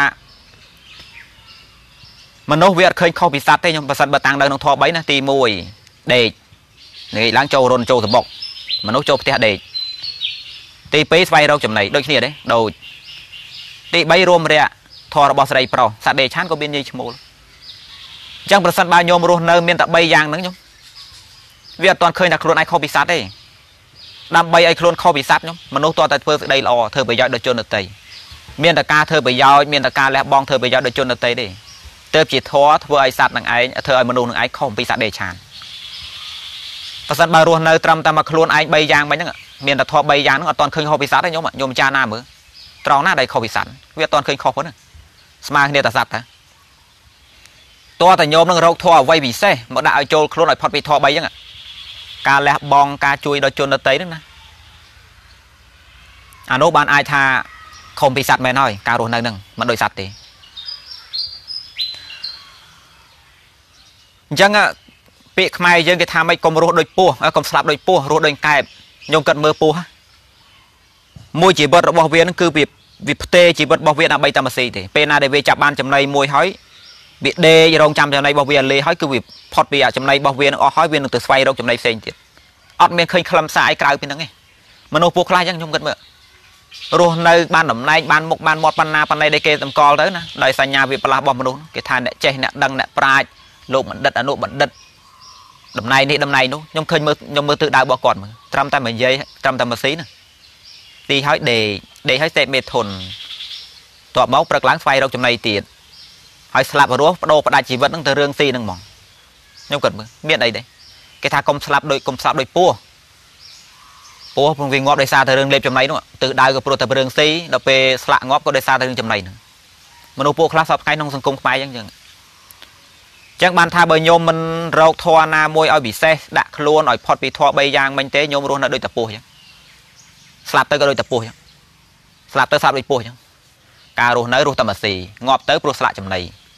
មនុស្សវាអត់ឃើញខុសពីសត្វទេខ្ញុំបើសិនបើតាំងនៅក្នុងធម៌3ណាទី1ដេកនិយាយឡើងចូលរុនចូលសបុកមនុស្សចូលផ្ទះដេកទី2ស្វែងរកចំណៃដូចគ្នាដែរដូចទី3រួមរយៈធម៌របស់ស្រីប្រុសសត្វដេឆានក៏មានយាយឈ្មោលអញ្ចឹងប្រសិនបើញោមរស់នៅមានតែ3យ៉ាងហ្នឹងញោមវាអត់ទាន់ឃើញថាខ្លួនឯងខុសពីសត្វទេដើម្បីឲ្យខ្លួនខុសពីសត្វញោមមនុស្សតតែធ្វើសេចក្តីល្អធ្វើប្រយោជន៍ដល់ជនដទៃមានតែការធ្វើប្រយោជន៍មានតែការលះបង់ធ្វើប្រយោជន៍ដល់ជនដទៃទេទើបជាធម៌ធ្វើឲ្យសត្វនឹងឯងធ្វើឲ្យមនុស្សនឹងឯងខុសពីសត្វដេឆានប្រសិនបើរស់នៅត្រឹមតែមកខ្លួនឯង3យ៉ាងមិញហ្នឹងមានតែធម៌3យ៉ាងហ្នឹងអត់ទាន់ឃើញខុសពីសត្វទេញោមញោមចារណាមើលត្រង់ណាដែលខុសពីសត្វវាអត់ទាន់ឃើញខុសហ្នឹងស្មើគ្នាតែសត្វតាតើតែញោមនឹងរកធម៌អ្វីពិសេសមកដាក់ឲ្យចូលខ្លួនឲ្យផុតពីធម៌3ហ្នឹងការលះបង់ការជួយដល់ជនដទៃហ្នឹងណាអានោះបានអាចថាខុសពីសត្វមែនហើយការរស់នៅហ្នឹងមិនដូចសត្វទេអញ្ចឹងពាក្យខ្មែរយើងគេថាម៉េចកុំរស់ដូចពស់កុំស្លាប់ដូចពស់រស់ដូចកែបញោមគិតមើលពស់មួយជីវិតរបស់វាហ្នឹងគឺវាផ្ទេរជីវិតរបស់វាដើម្បីតែមកស៊ីទេពេលណាដែលវាចាប់បានចំណីមួយហើយវាដេករងចាំចំណីរបស់វាលេហើយគឺវាផុតពីចំណីរបស់វានឹងអស់ហើយវានឹងទៅស្វែងរកចំណីផ្សេងទៀតអត់មានឃើញខ្លឹមសារអីក្រៅពីហ្នឹងទេមនុស្សពស់ខ្លះអញ្ចឹងខ្ញុំគិតមើលរស់នៅបានតំណែងបានមុខបានមាត់ប៉ុណ្ណាប៉ុណ្ណេះដែលគេតម្កល់ទៅណាដោយសញ្ញាវាប្រឡាស់របស់មនុស្សគេថាអ្នកចេះអ្នកដឹងអ្នកប្រាជ្ញលោកបណ្ឌិតអនុបណ្ឌិតតំណែងនេះតំណែងនោះខ្ញុំឃើញមើលខ្ញុំមើលទិសដៅរបស់គាត់មើលត្រឹមតែមួយនិយាយត្រឹមតែមួយស៊ីណាទីហើយដេកហើយសេពមេធុនតបមកព្រឹកឡើងស្វែងរកចំណីទៀតហើយស្លាប់រស់បដូរផ្ដាច់ជីវិតហ្នឹងទៅរឿងស៊ីហ្នឹងហ្មងខ្ញុំគាត់មើលមានអីដែរគេថាកុំស្លាប់ដូចពស់ព្រោះវាងាប់ដោយសារតែរឿងលេបចំណៃនោះទិសដៅក៏ព្រោះតែរឿងស៊ីដល់ពេលស្លាក់ងាប់ក៏ដោយសារតែរឿងចំណៃហ្នឹងមនុស្សពួកខ្លះសពថ្ងៃក្នុងសង្គមខ្មែរអញ្ចឹងបានថាបើញោមមិនរកធម៌ណាមួយឲ្យពិសេសដាក់ខ្លួនឲ្យផុតពីធម៌3យ៉ាងមិញទេញោមរស់នៅដូចតាពស់អញ្ចឹងស្លាប់ទៅក៏ដូចតាពស់អញ្ចឹងស្លាប់ដូចពស់អញ្ចឹងការរស់នៅរស់តែមកស៊ីងាប់ទៅព្រោះស្លាក់ចំណៃ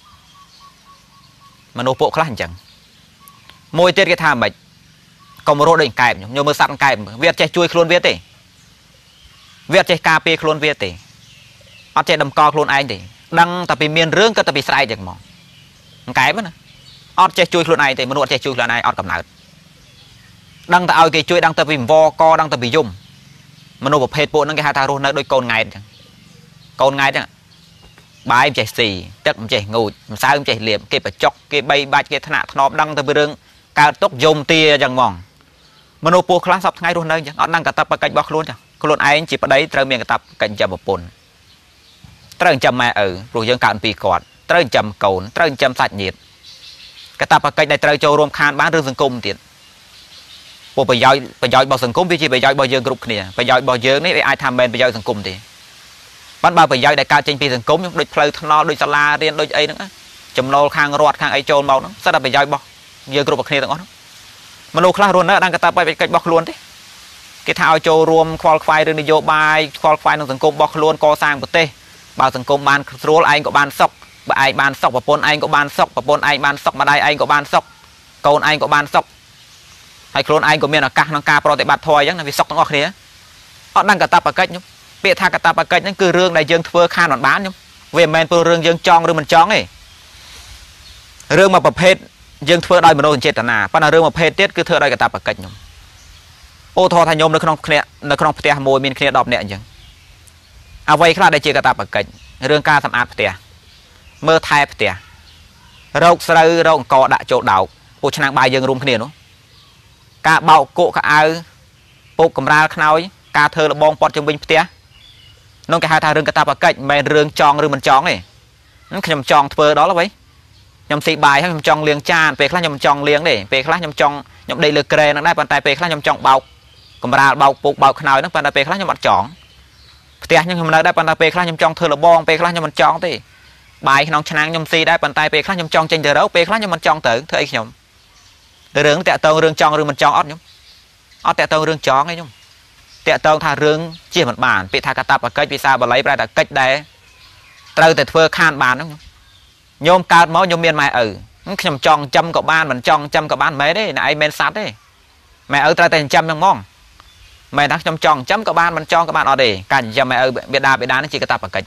មនុស្សពួកខ្លះអញ្ចឹងមួយទៀតគេថាម៉េចកុំរស់ដូចកែបញោមមើលសត្វកែបវាអត់ចេះជួយខ្លួនវាទេវាអត់ចេះការពារខ្លួនវាទេអត់ចេះតម្កល់ខ្លួនឯងទេដឹងតែពីមានរឿងក៏តែពីស្រែកចឹងហ្មងកែបណាអត់ចេះជួយខ្លួនឯងទេមនុស្សអត់ចេះជួយខ្លួនឯងអត់កំណើតដឹងតែឲ្យគេជួយដឹងតែពីវកដឹងតែពីយំមនុស្សប្រភេទពួកហ្នឹងគេហៅថារស់នៅដូចកូនង៉ែតចឹងកូនង៉ែតចឹងបាយមិនចេះស៊ីទឹកមិនចេះងូចម្សៅមិនចេះលាបគេបច្ចុកគេបីបាច់គេថ្នាក់ថ្នមដឹងតែពីរឿងកើតទុកយំទាចឹងហ្មងមនុស្សពួកខ្លះសពថ្ងៃរស់នៅចឹងអត់ដឹងកាតព្វកិច្ចរបស់ខ្លួនចឹងខ្លួនឯងជាប្តីត្រូវមានកាតព្វកិច្ចចិញ្ចឹមប្រពន្ធត្រូវចិញ្ចឹមម៉ែឪព្រោះយើងកើតពីគាត់ត្រូវចិញ្ចឹមកូនត្រូវចិញ្ចឹមសាច់ញាតិកាតព្វកិច្ចដែលត្រូវចូលរួមខានបានឬសង្គមទៀតពួកប្រយោជន៍របស់សង្គមវាជាប្រយោជន៍របស់យើងគ្រប់គ្នាប្រយោជន៍របស់យើងនេះវាអាចថាមិនមែនប្រយោជន៍សង្គមទេប៉ុន្តែបើប្រយោជន៍ដែលកើតចេញពីសង្គមដូចផ្លូវថ្នល់ដូចសាលារៀនដូចអីហ្នឹងចំណូលខាងរដ្ឋខាងអីចូលមកហ្នឹងសិតតែប្រយោជន៍របស់យើងគ្រប់គ្នាទាំងអស់ហ្នឹងមនុស្សខ្លះរស់នៅអត់ដឹងកាតព្វកិច្ចរបស់ខ្លួនទេគេថាឲ្យចូលរួមខ្វល់ខ្វាយរឿងនយោបាយខ្វល់ខ្វាយក្នុងសង្គមរបស់ខ្លួនកសាងប្រទេសបើសង្គមបានស្រួលឯងក៏បានសុខបើឯងបានសុខប្រពន្ធឯងក៏បានសុខប្រពន្ធឯងបានសុខម្ដាយឯងក៏បានសុខកូនឯងក៏បានសុខហើយខ្លួនឯងក៏មានឱកាសក្នុងការប្រតិបត្តិធម៌អញ្ចឹងវាសុខទាំងអស់គ្នាអត់ដឹងកាតព្វកិច្ចខ្ញុំពាក្យថាកាតព្វកិច្ចហ្នឹងគឺរឿងដែលយើងធ្វើខានមិនបានខ្ញុំវាមិនមែនព្រោះរឿងយើងចង់ឬមិនចង់ទេរឿងមួយប្រភេទយើងធ្វើដោយមនោសញ្ចេតនាប៉ុន្តែរឿងមួយប្រភេទទៀតគឺធ្វើដោយកាតព្វកិច្ចខ្ញុំអូថោថាខ្ញុំនៅក្នុងផ្ទះមួយមានគ្នា10នាក់អញ្ចឹងអ្វីខ្លះដែលជាកាតព្វកិច្ចរឿងការសម្អាតផ្ទះមើលថែផ្ទះរោគស្រូវរោគអង្គដាក់ចូលដោកពួកឆ្នាំងបាយយើងរួមគ្នានោះការបោកគក់ខោអាវពុកកំរាលខ្នើយការធ្វើលបងព័ទ្ធជុំវិញផ្ទះនោះគេហៅថារឿងកាតព្វកិច្ចមិនមែនរឿងចង់ឬមិនចង់ទេខ្ញុំចង់ធ្វើដល់ហើយខ្ញុំស៊ីបាយហើយខ្ញុំចង់លាងចានពេលខ្លះខ្ញុំចង់លាងទេពេលខ្លះខ្ញុំដេកលើក្រែហ្នឹងដែរប៉ុន្តែពេលខ្លះខ្ញុំចង់បោកកំរាលបោកពុកបោកខ្នើយហ្នឹងប៉ុន្តែពេលខ្លះខ្ញុំអត់ចង់ផ្ទះខ្ញុំនៅដែរប៉ុន្តែពេលខ្លះខ្ញុំចង់ធ្វើលបងពេលខ្លះខ្ញុំមិនចង់ទេបាយក្នុងឆ្នាំងខ្ញុំស៊ីដែរប៉ុន្តែពេលខ្លះខ្ញុំចង់ចេញទៅរកពេលខ្លះខ្ញុំមិនចង់ទៅធ្វើអីខ្ញុំរឿងតាក់ទងរឿងចង់ឬមិនចង់អត់ខ្ញុំអត់តាក់ទងរឿងចង់ទេខ្ញុំតាក់ទងថារឿងជាមិនបានពាក្យថាកាតព្វកិច្ចភាសាបាលីប្រែថាកិច្ចដែលត្រូវតែធ្វើខានបានហ្នឹងញោមកើតមកញោមមានម៉ែឪខ្ញុំចង់ចិញ្ចឹមក៏បានមិនចង់ចិញ្ចឹមក៏បានមិនមែនទេណែឯងមិនសัตว์ទេម៉ែឪត្រូវតែចិញ្ចឹមហ្នឹងហ្មងមិនថាខ្ញុំចង់ចិញ្ចឹមក៏បានមិនចង់ក៏បានអត់ទេការចិញ្ចឹមម៉ែឪបេដានេះជាកាតព្វកិច្ច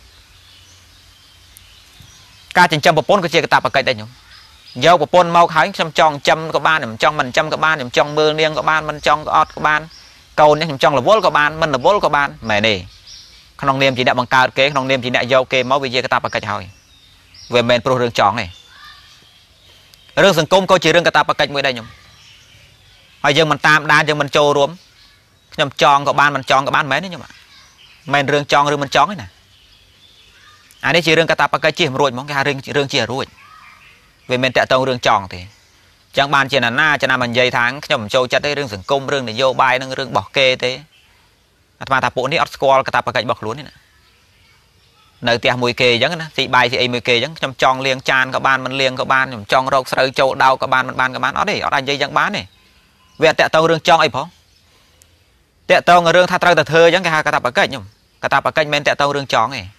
ការចិញ្ចឹមប្រពន្ធក៏ជាកាតព្វកិច្ចដែរញោមយកប្រពន្ធមកហើយខ្ញុំចង់ចិញ្ចឹមក៏បានខ្ញុំចង់មិនចិញ្ចឹមក៏បានខ្ញុំចង់មើលនាងក៏បានមិនចង់ក៏អត់ក៏បាន câu nhé trong là vốn có ban mình là vốn có ban mẹ nè không niệm chỉ đã bằng cao kế không niệm chỉ đã dâu kế máu vì gì cái ta bằng cách hỏi về men pro rương chọn này rương sừng cung coi chỉ rương cái ta bằng cách mới đây nhung hồi giờ mình tam đa giờ mình trâu rúm nhầm chọn có ban mình chọn có ban mấy đấy nhưng mà men rương chọn rương mình chọn này nè anh ấy chỉ rương cái ta bằng cách chỉ ruột mong cái rương chỉ ruột về men tẹt tông rương chọn thì chẳng ban chỉ là na cho nên mình dây tháng nhầm trâu chặt đấy rương sừng cung rương để vô bài nâng rương bỏ kê thế mà ta bộ ní score cái ta bằng cách bọc luôn này nè nơi tia mùi kê giống thì bài thì mùi kê giống trong tròn liêng chan các ban mình liêng các ban trong rau sợi châu đau các ban mình ban các bạn đó đi ở đây dây giống bán này về tẹt tông rương trong ấy phó tẹt tông ở rương tha trâu thơ giống cái ta bằng cách nhung cái ta bằng cách men tẹt tông rương tròn này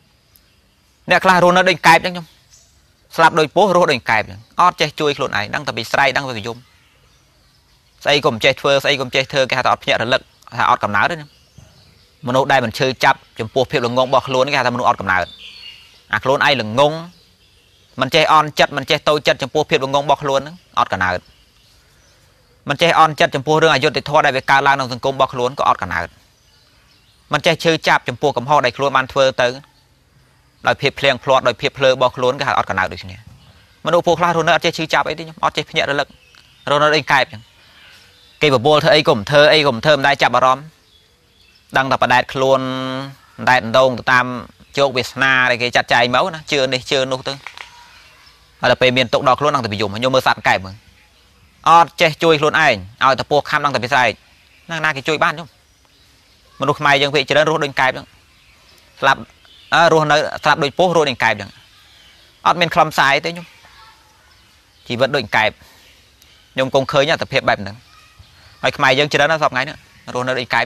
nè là rồi nó định cài giống nhung slap đôi bố rồi định cài ót che chui luôn này đang tập bị say đang bị dùng say cùng che thơ say cùng che thơ cái ta nhẹ lực ót cầm náo đấyมนุษย์ได้มันชื่อจับจมพูเพียบหลงงงบอกล้วนนี่ค่ะทำมนุษย์อดกำเนิดล้วนไอ้หลงงงมันใจอ่อนจัดมันใจโตจัดจมพูเพียบหลงงงบอกล้วนอดกำเนิดมันใจอ่อนจัดจมพูเรื่องอายุติดทอดได้ไปการล้างนองสังคมบอกล้วนก็อดกำเนิดมันใจชื่อจับจมพูกับห่อได้ล้วนมันเฟื่อเตอโดยเพียบเพลียงพลอดโดยเพียบเพลือบอกล้วนก็อดกำเนิดด้วยเนี่ยมนุษย์พวกเราโรนัลใจชื่อจับไอ้ที่อดใจพเนรลึกโรนัลได้ไกลอย่างเกี่ยวกับโบเธอไอ้กลุ่มเธอได้จับอารมณ์ดังแต่ประเด็นครูนได้ตรงตามโจกวิสนาอะไรcáiจัดใจเมาส์นะเชื่อนี่เชื่อนู่นตึงอะไรไปเมียนตกดอกครูนดังแต่ไปยุ่มโยมมือสั่นไก่มึงอ๋อเจ๊ช่วยครูนไอ้เอาแต่พวกข้ามดังแต่ไปใส่นั่งหน้ากี่ช่วยบ้านยุ่มมนุษย์ใหม่ยังไปเจริญรู้โดยไก่ดังสลับรู้เนื้อสลับโดยโป๊รู้โดยไก่ดังอ๋อเมียนคลำสายเต้ยุ่มchỉ vẫnโดยไก่ยุ่มคงเคยเนี่ยแต่เพียบแบบนึงไอ้ใหม่ยังเจริญน่าสอบไงเนี่ยรู้เนื้อโดยไก่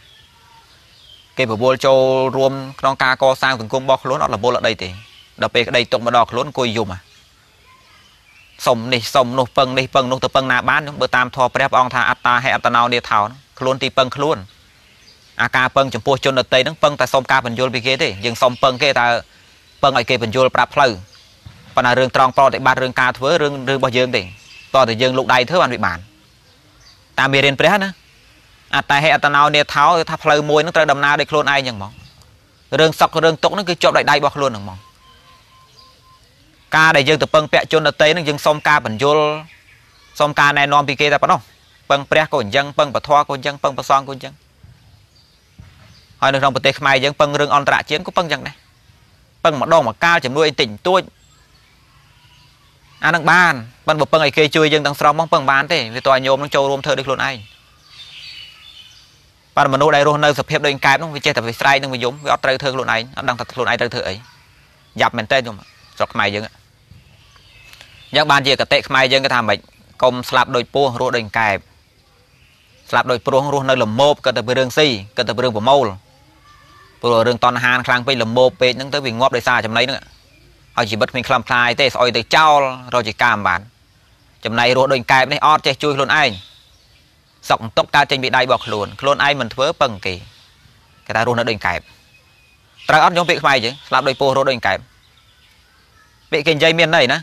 cái bộ bol châu rùm trong ca co sang từng cung bọc lớn đó là bol ở đây thì đặc biệt đây tụng mà đọc lớn coi dùng à sông nô phân nô từ phân na bán bữa tam thò prep on tha atta hay atta nào đi thảo luôn thì phân luôn ca phân chấm po chôn ở tây nó phân tại sông ca bình vô bị ghê thế dừng sông phân cái ta phân ở kia bình vô prap phơi phần là rừng tròn po tại ba rừng ca thưa rừng bao dương thì to thì dương lục đầy thưa bạn bị bản ta bị riêng prep nữaแต่ให้อัตนาเนี่ยเท้าถ้าเพลย์มวยนั่งตระดำนาได้โคลนไออย่างมองเรื่องซอกเรื่องตกนั่นคือจบได้บอกโคลนหนึ่งมองกาได้ยังแต่เปิงเปะจนเตยนั่งยังส้มกาบรรยุลส้มกาในนอมพีเกแต่ปะน้องเปิงเปรี้ยก็ยังเปิงปะทอก็ยังเปิงปะซองก็ยังหอยในทางประเทศไทยยังเปิงเรื่องอันตรายเชียนก็เปิงยังไงเปิงมาดองมาก้าวจะnuôiติ่งตัวอันนั้นบ้านมันบอกเปิงไอเกยช่วยยังตั้งสองมองเปิงบ้านเต้ในตัวโยมต้องโจรวมเธอได้โคลนไอปานมนุษย์ได้รู้ในสภาพโดยกายต้องวิจัยแต่วิสัยต้องวิยุมวิอัตราเธอโคลนไอดังตัดโคลนไอเธอไอหยับเหม็นเต้ยุ่มสกไม่ยังยังบานเจียกับเตะไม่ยังก็ทำแบบกลมสลับโดยปูรู้โดยกายสลับโดยปูรู้ในลมโมบก็แต่เป็นเรื่องซีก็แต่เป็นเรื่องผมโม่ปูเรื่องตอนหานครั้งไปลมโมบไปนั่งtớiวิ่งงอบได้ซาจำไรนึงเอาจีบัดมีคลำพลายเตะซอยเตะเจ้าเราจะกามบานจำไรรู้โดยกายไม่ออดจะช่วยโคลนไอสองตกการเจนbịได้บอกโคลนไอมันเถื่อปังกีcái ta luôn ở đỉnh kẹp trai ớt giống bị mày chứ làm đôi po rồi đỉnh kẹp bị kinh dây miên này nè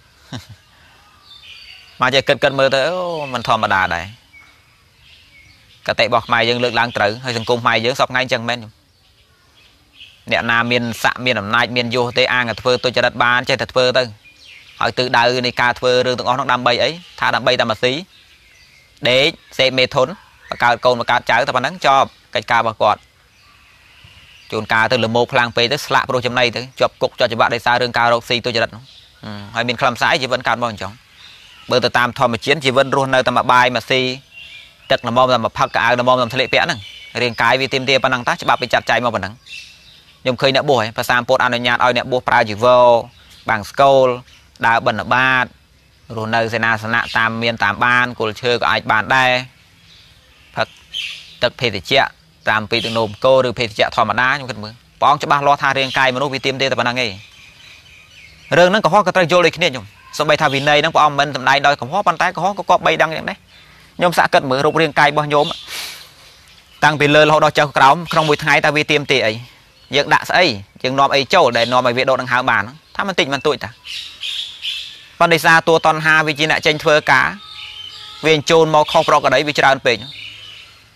mà chỉ cần mơ tới mình thò mà đà đấy cái tệ bọc mày dừng lực lang tử hay dừng cung mày dừng sọc ngay chân men nè na miên sạ miên làm nai miên vô tê an thưa tôi cho đặt ban chơi thật thưa tôi hỏi từ đời này ca thưa rương tụi nó đam bay ấy tha đam bay ta mà xí để xem mê thốn và cao côn và cao trái ta nắng cho cái ca và quạt chôn ca từ một phlang pe tới slap pro trong này tới chụp cục cho bạn đây xa rương cao roxy tôi cho đặt hay mình làm sái chỉ vẫn cao bao nhiêu bờ từ tam thò mà chiến chỉ vẫn luôn nơi ta mà bài mà si chắc là mong là mà phật cả là mong làm thề pẽ nè riêng cái vì tìm tia ban năng tác cho bạn bị chặt chạy mà bản năng nhưng khi nè buổi và sam pot anh nhạt oi nè buổi pra chỉ vô bằng skull đào bẩn ở ba rồi nơi sẽ na sanh tam miền tam ban cô chơi có ai bàn đây thật thật phê thì chia tam pi từng nôm cô được phê thì chia thò mà đá nhưng cần mưa bóng cho ba lo tha riêng cài mà nó vì tiêm tê tập năng nghe rừng nó có hoa cái tay vô lịch này nhung sau bay thà vì này nó có ông mình tầm này đòi có hoa bàn tay có bay đăngอย่างđấy nhung xạ cận mưa rụng riêng cài bao nhôm tăng vì lơ họ đòi cho cào không mùi thái ta vì tiêm tê ấy dựng đạ ấy dựng nòm ấy châu để nòm ấy việt độ đang hào bàn thà mình tịnh mình tuổi ta còn đây ra tua ton ha vì chỉ lại tranh thưa cá viên trôn màu không pro cái đấy vì tràn về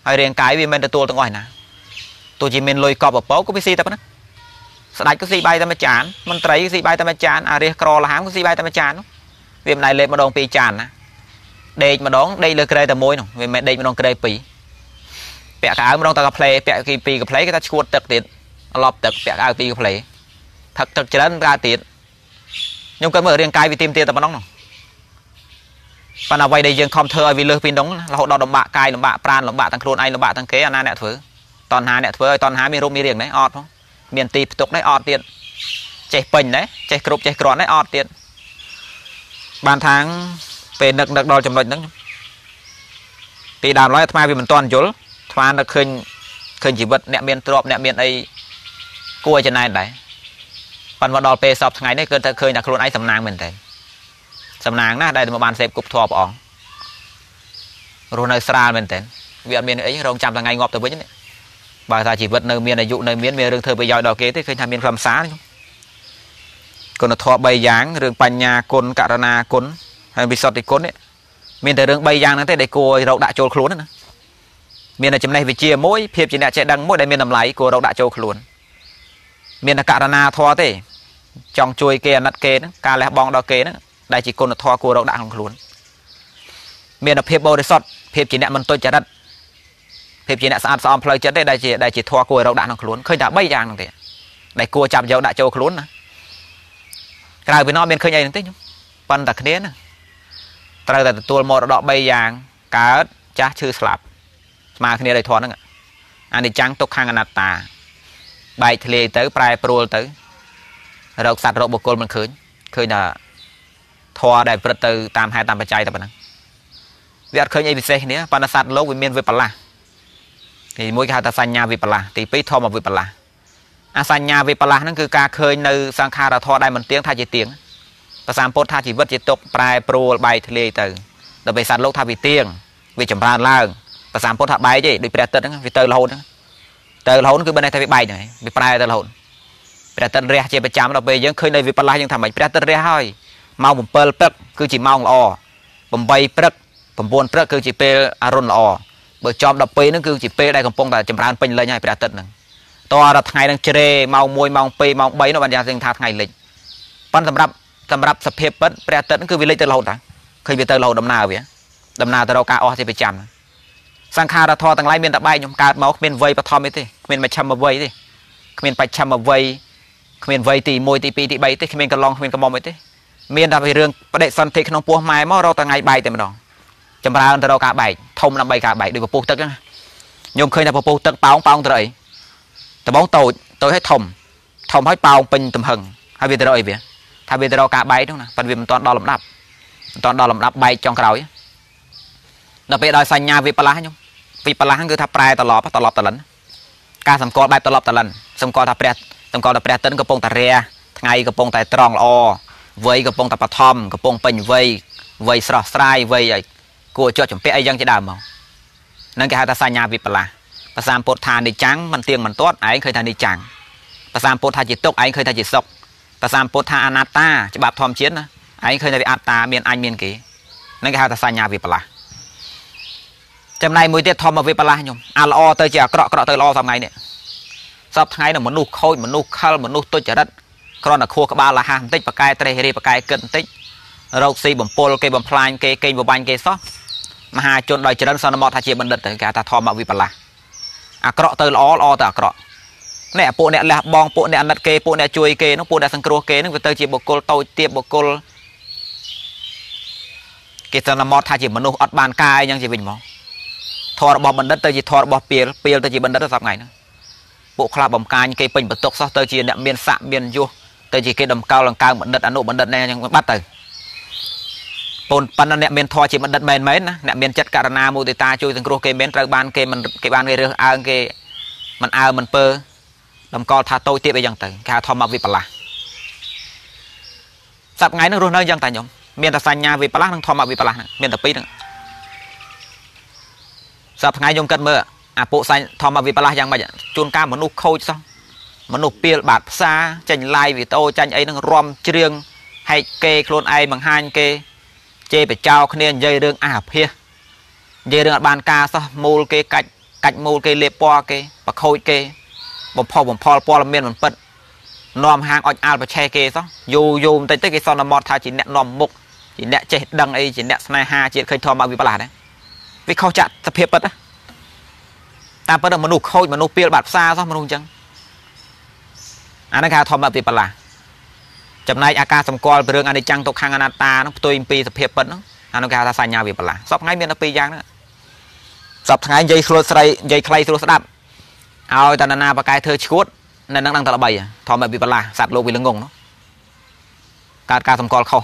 ហើយរាងកាយវាមិនទទួលទាំងអស់ណាទោះជាមានលុយកប់បបោក៏វាស៊ីតែប៉ុណ្ណឹងស្ដាច់ក៏ស៊ីបាយតែមួយចានមន្ត្រីក៏ស៊ីបាយតែមួយចានអារះក្រលហាមក៏ស៊ីបាយតែមួយចានវាមិនដែលលេបម្ដងពីរចានណាដេកម្ដងដេកលើក្រែតែមួយនោះវាមិនដេកម្ដងក្រែពីរពាក់កៅម្ដងតកាផ្លេពាក់ពីរកាផ្លេគេថាឈួតទឹកទៀតឡប់ទឹកពាក់កៅពីរកាផ្លេថឹកទឹកច្រើនកើតទៀតខ្ញុំគិតមើលរាងកាយវាទីមទៀតតែប៉ុណ្ណឹងនោះប៉ុន្តែអ្វីដែលយើងខំធ្វើឲ្យវាលើសពីនោះរហូតដល់លំបាកកាយលំបាកប្រាណលំបាកទាំងខ្លួនឯងលំបាកទាំងគេអាណាអ្នកធ្វើតណ្ហាអ្នកធ្វើឲ្យតណ្ហាមានរូបមានរាងដែរអត់ផងមានទីផ្ទុកដែរអត់ទៀតចេះពេញដែរចេះគ្រប់ចេះក្រាន់ដែរអត់ទៀតបានທາງពេលនឹកដល់ចំណុចហ្នឹងពីដើមឡើយអាត្មាវាមិនទាន់យល់អាត្មានឹកឃើញជីវិតអ្នកមានទ្រព្យអ្នកមានអីគួរចំណែនដែរប៉ុន្តែមកដល់ពេលសពថ្ងៃនេះគឺតែឃើញតែខ្លួនឯងសំណាងមែនតើសំណាងណាស់ដែលមកបានសេពគប់ធម៌ព្រះអង្គរស់នៅស្រាលមែនតើវាអត់មានអីរងចាំថ្ងៃងាប់ទៅវិញនេះបើថាជីវិតនៅមានអាយុនៅមានរឿងធ្វើប្រយោជន៍ដល់គេទេឃើញថាមានខ្លឹមសារគុណធម៌3យ៉ាងរឿងបញ្ញាគុណករណាគុណហើយវិសុទ្ធិគុណនេះមានតែរឿង3យ៉ាងហ្នឹងទេដែលគួរឲ្យរកដាក់ចូលខ្លួនណាមានតែចំណេះវិជ្ជាមួយភាពជាអ្នកចេះដឹងមួយដែលមានតម្លៃគួររកដាក់ចូលខ្លួនមានតែករណាធម៌ទេចង់ជួយគេអាណិតគេហ្នឹងការលះបង់ដល់គេហ្នឹងដែលជាគុណធម៌គួររកដាក់ក្នុងខ្លួនមានតែភាពបរិសុទ្ធភាពជាអ្នកមិនទុច្ចរិតភាពជាអ្នកស្អាតស្អំផ្លូវចិត្តទេដែលជាធម៌គួររកដាក់ក្នុងខ្លួនឃើញតែ3យ៉ាងហ្នឹងទេដែលគួរចាប់យកដាក់ចូលខ្លួនណាក្រៅពីនោះមានឃើញអីហ្នឹងទេប៉ុន្តែគ្នាណាត្រូវតែទទួលមរតក3យ៉ាងកើតចាស់ឈឺស្លាប់ស្មើគ្នាដោយធម៌ហ្នឹងអនិច្ចំទុក្ខអនត្តាបែកធ្លាយទៅប្រែប្រួលទៅរកសត្វរកបុគ្គលមិនឃើញថាធម៌ដែលប្រព្រឹត្តទៅតាមហេតុតាមបច្ច័យតែប៉ុណ្ណឹងវាអត់ឃើញអីពិសេសគ្នាប៉ុន្តែសត្វលោកវាមានវិបលាសទី1គេហៅថាសញ្ញាវិបលាសទី2ធម្មវិបលាសអាសញ្ញាវិបលាសហ្នឹងគឺការឃើញនៅសង្ខារធម៌ដែលមិនទៀងថាជាទៀងប្រសាមពុទ្ធថាជីវិតជាទុកប្រែប្រួលបែកធ្លាយទៅដល់ពេលសត្វលោកថាវាទៀងវាចម្រើនឡើងប្រសាមពុទ្ធថាបែកទេដូចព្រះអាទិត្យហ្នឹងវាទៅរហូតហ្នឹងទៅរហូតគឺបើន័យថាវាបែកហ្នឹងវាប្រែទៅរហូតព្រះអាទិត្យរះជាប្រចាំដល់ពេលយើងឃើញនៅវិបលាសយើងថាម៉េចព្រះអាទិត្យរះហើយម៉ោង7ព្រឹកគឺជាម៉ោងល្អ8ព្រឹក9ព្រឹកគឺជាពេលអរុណល្អបើចំ12ហ្នឹងគឺជាពេលដែលកំពុងតែចម្រើនពេញលេញហើយព្រះអាទិត្យហ្នឹងតើដល់ថ្ងៃហ្នឹងជ្រេម៉ោង1ម៉ោង2ម៉ោង3នោះបានយ៉ាងថាថ្ងៃលិចប៉ុន្តែសម្រាប់សភាពពិតព្រះអាទិត្យហ្នឹងគឺវាលិចទៅរហូតតាឃើញវាទៅរហូតដំណើរទៅរកការអស់ជាប្រចាំសង្ខារធម៌ទាំងឡាយមានតែបែកខ្ញុំកើតមកគ្មានវ័យបឋមទេគ្មានមជ្ឈិមវ័យទេគ្មានបច្ឆិមវ័យគ្មានវ័យទី1ទី2ទី3ទេគ្មានកន្លងគ្មានកមុំអីទេមានតែរឿងបដិសន្ធិក្នុងពោះម៉ែមករកថ្ងៃបែកតែម្ដងចម្រើនទៅរកការបែកធំដើម្បីការបែកដូចពពុះទឹកហ្នឹងខ្ញុំឃើញថាពពុះទឹកប៉ោងទៅអីដបងតូចឲ្យធំឲ្យប៉ោងពេញទំហឹងហើយវាទៅរកអីវាថាវាទៅរកការបែកហ្នឹងណាប៉ុន្តែវាមិនទាន់ដល់លំដាប់បែកចុងក្រោយដល់ពេលដល់សញ្ញាវិបលាសខ្ញុំវិបលាសហ្នឹងគឺថាប្រែត្រឡប់តលិនការសម្គាល់បែបត្រឡប់តលិនសម្គាល់ថាព្រះទិនកំពុងតែរះថ្ងៃកំពុងតែត្រង់ល្អវ័យកំពុងតែបឋមកំពុងពេញវ័យស្រស់ស្រាយវ័យឲ្យគួរជាប់ចម្ពាក់អីយ៉ាងជាដើមមកហ្នឹងគេហៅថាសញ្ញាវិបលាសប្រសាមពុទ្ធថានិច្ចាំងមិនទៀងមិនទាត់ឯងឃើញថានិច្ចាំងប្រសាមពុទ្ធថាជាទុក្ខឯងឃើញថាជាសុខប្រសាមពុទ្ធថាអនត្តាច្បាប់ធម្មជាតិណាឯងឃើញថាវាអត្តាមានអញមានគេហ្នឹងគេហៅថាសញ្ញាវិបលាសចំណែកមួយទៀតធម្មវិបលាសខ្ញុំអាល្អទៅជាអាក្រក់ទៅល្អថ្ងៃនេះសពថ្ងៃនោះមនុស្សខូចមនុស្សខលមនុស្សទុច្ចរិតគ្រាន់តែខួរក្បាលលះបន្តិចបកែត្រេះរេបកែគិតបន្តិចរោគស៊ីបំពល់គេបំផ្លាញគេកេងបបាញ់គេសោះមហាជនដោយច្រើនសន្មតថាជាបណ្ឌិតទៅគេថាធម្មវិបលាសអាក្រក់ទៅល្អទៅអាក្រក់នេះពួកអ្នកលះបង់ពួកអ្នកអាណិតគេពួកអ្នកជួយគេនោះពួកអ្នកសង្គ្រោះគេនោះវាទៅជាបុគ្គលតូចទាបបុគ្គលគេសន្មតថាជាមនុស្សអត់បានការអីយ៉ាងជាវិញមកធម៌របស់បណ្ឌិតទៅជាធម៌របស់ពាលទៅជាបណ្ឌិតទៅសប្ថ្ងៃហ្នឹងពួកខ្លះបំកាញគេពេញបន្ទុកសោះទៅជាអ្នកមានស័ក្តិមានយសទៅជាគេដំកោលលង្កើបណ្ឌិតអនុបណ្ឌិតយ៉ាងបាត់ទៅប៉ុន្តែអ្នកមានធម៌ជាបណ្ឌិតមែនណាអ្នកមានចិត្តករណាមុទិតាជួយសង្គ្រោះគេមែនត្រូវបានគេបានគេរើសអើងគេមិនអើមិនពើដំកល់ថាតូចទៀតអីយ៉ាងទៅគេហៅធម្មវិបលាសសប្ថ្ងៃហ្នឹងរស់នៅយ៉ាងតែខ្ញុំមានតែសញ្ញាវិបលាសនិងធម្មវិបលាសហ្នឹងមានតែពីរហ្នឹងសប្ថ្ងៃខ្ញុំគិតមើលអាពួកធម្មវិបលាសយ៉ាងម៉េចជួនកាលមនុស្សខូចសោះមនុស្សពីលបាតផ្សារចេញឡាយវីដេអូចាញ់អីហ្នឹងរំច្រៀងហែកគេខ្លួនឯងបង្ហាញគេជេរបចោគ្នានិយាយរឿងអាភិះនិយាយរឿងអត់បានការសោះមូលគេកាច់ cách mù cái lệp po cái và khôi cái bom phò po là miền mình bật nòm hàng ọt al và che cái đó dù tới cái son là mọt thay chỉ nẹt nòm mục chỉ nẹt che đằng ấy chỉ nẹt snai ha chỉ khơi thò bao vì là đấy vì khâu chặt tập hiệp bật á ta bắt đầu mình nụ khôi mà nụ pia bạt xa sao mà nụ chẳng anh ấy thò bao vì là chậm này AK sầm coi về đường anh đi chăng tục hàng anata nó tôi pi tập hiệp bật nó anh ấy ta xài nhà vì là sắp ngay miền nó pi giang nữa sắp ngay dây khlo sợi dây clay khlo đạp ao ta nana và cái thơ chuột nên đang tao là bầy thò mà bị là sạt lô vì lưng ngùng nó ca sầm coi không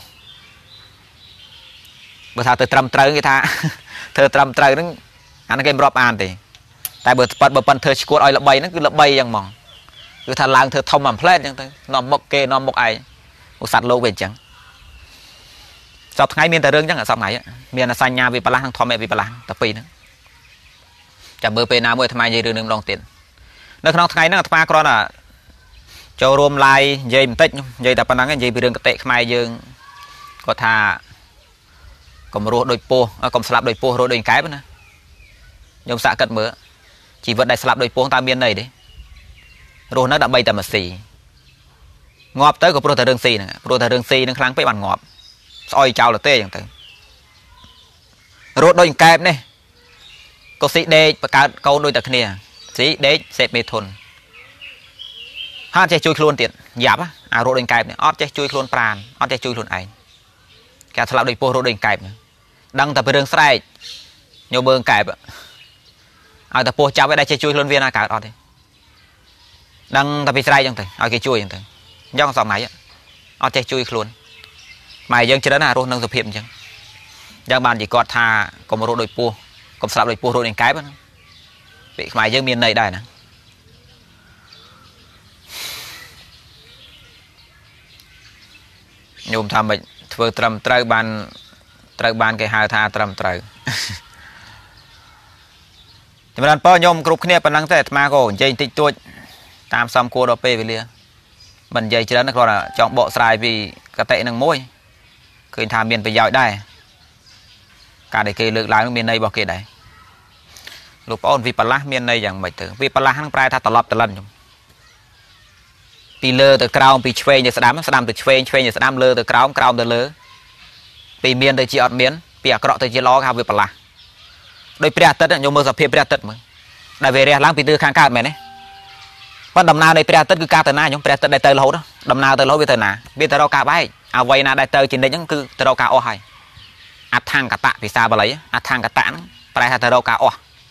bữa thà từ trầm trời cái tha thơ trầm trời nó anh game drop an thì tại bữa bận thơ chuột oi là bầy nó cứ là bầy chẳng mỏng cứ thà lang thơ thông mà plate chẳng tới nó mọc kê nó mọc ai một sạt lô về chẳng sắp ngay miền tây rương chẳng ở sắp này miền là xanh nhà vì là thằng thò mẹ vì là tập pi nữa chả bữa pe nào mới tham ai dây đường lòng tiền nó không thấy nó pha con là cho rôm lai dây một tích dây tập năng cái dây bị đường tệ mai dương có thà còn một đôi po còn slap đôi po rồi đôi cái nữa nhôm xạ cận mỡ chỉ vật đại slap đôi po ta miền này đấy rồi nó đã bay tầm mà xì ngọt tới của pro đường xì này pro đường xì nó kháng với bàn ngọt soi chào là tê chẳng tới rồi đôi cái này có sĩ đê và cả câu đôi tật nè sĩ đế sẽ bê thôn hát che chui luôn tiền giáp á rồi đôi cái này ót che chui luôn pràn ót che chui luôn ấy cả thằng đôi po rồi đôi cái này đăng tập đường sai nhiều bơm cái tập po chào với đây che chui luôn viên cả ót đi đăng tập sai chẳng tới cái chui chẳng tới do dòng này ót che chui luôn mày dân chưa đến rồi nâng tập hiểm chẳng dân bàn chỉ còn thà có một đôi po còn sạp đôi po rồi cái bị mày dân miền này đây nè nhôm tham bệnh vừa trầm trời ban cái hai tha trầm trời chúng ta po nhôm group kia phần năng thế mà cô chơi tích tuổi tam xong cô đô pe về lia mình dây chỉ nó là chọn bộ xài vì cái tệ nâng môi khi tham miền phải giỏi đây cả để kê lực lái miền này bao kê đấy lục ôn vì pala miền này dạng mấy từ vì pala hắn prai tha tập lập tập lần pi lơ từ crown pi chve như đám từ chve như đám lơ từ crown từ lơ pi miền từ chỉ ọt miền pi cọ từ chỉ lo ha vì pala đôi pria tết nhôm mơ sập pria tết mà đại về láng pi tư khang cao mẹ đấy con đầm nào đây pria tết cứ cao từ na nhung pria tết đại tơ lấu đó đầm nào tơ lấu vì từ nào vì từ đâu cao bái à vay na đại tơ chỉ đấy những cứ từ đâu cao o hay ắt thang cả tạ thì sao bà lấy ắt thang cả tạ prai tha từ đâu cao o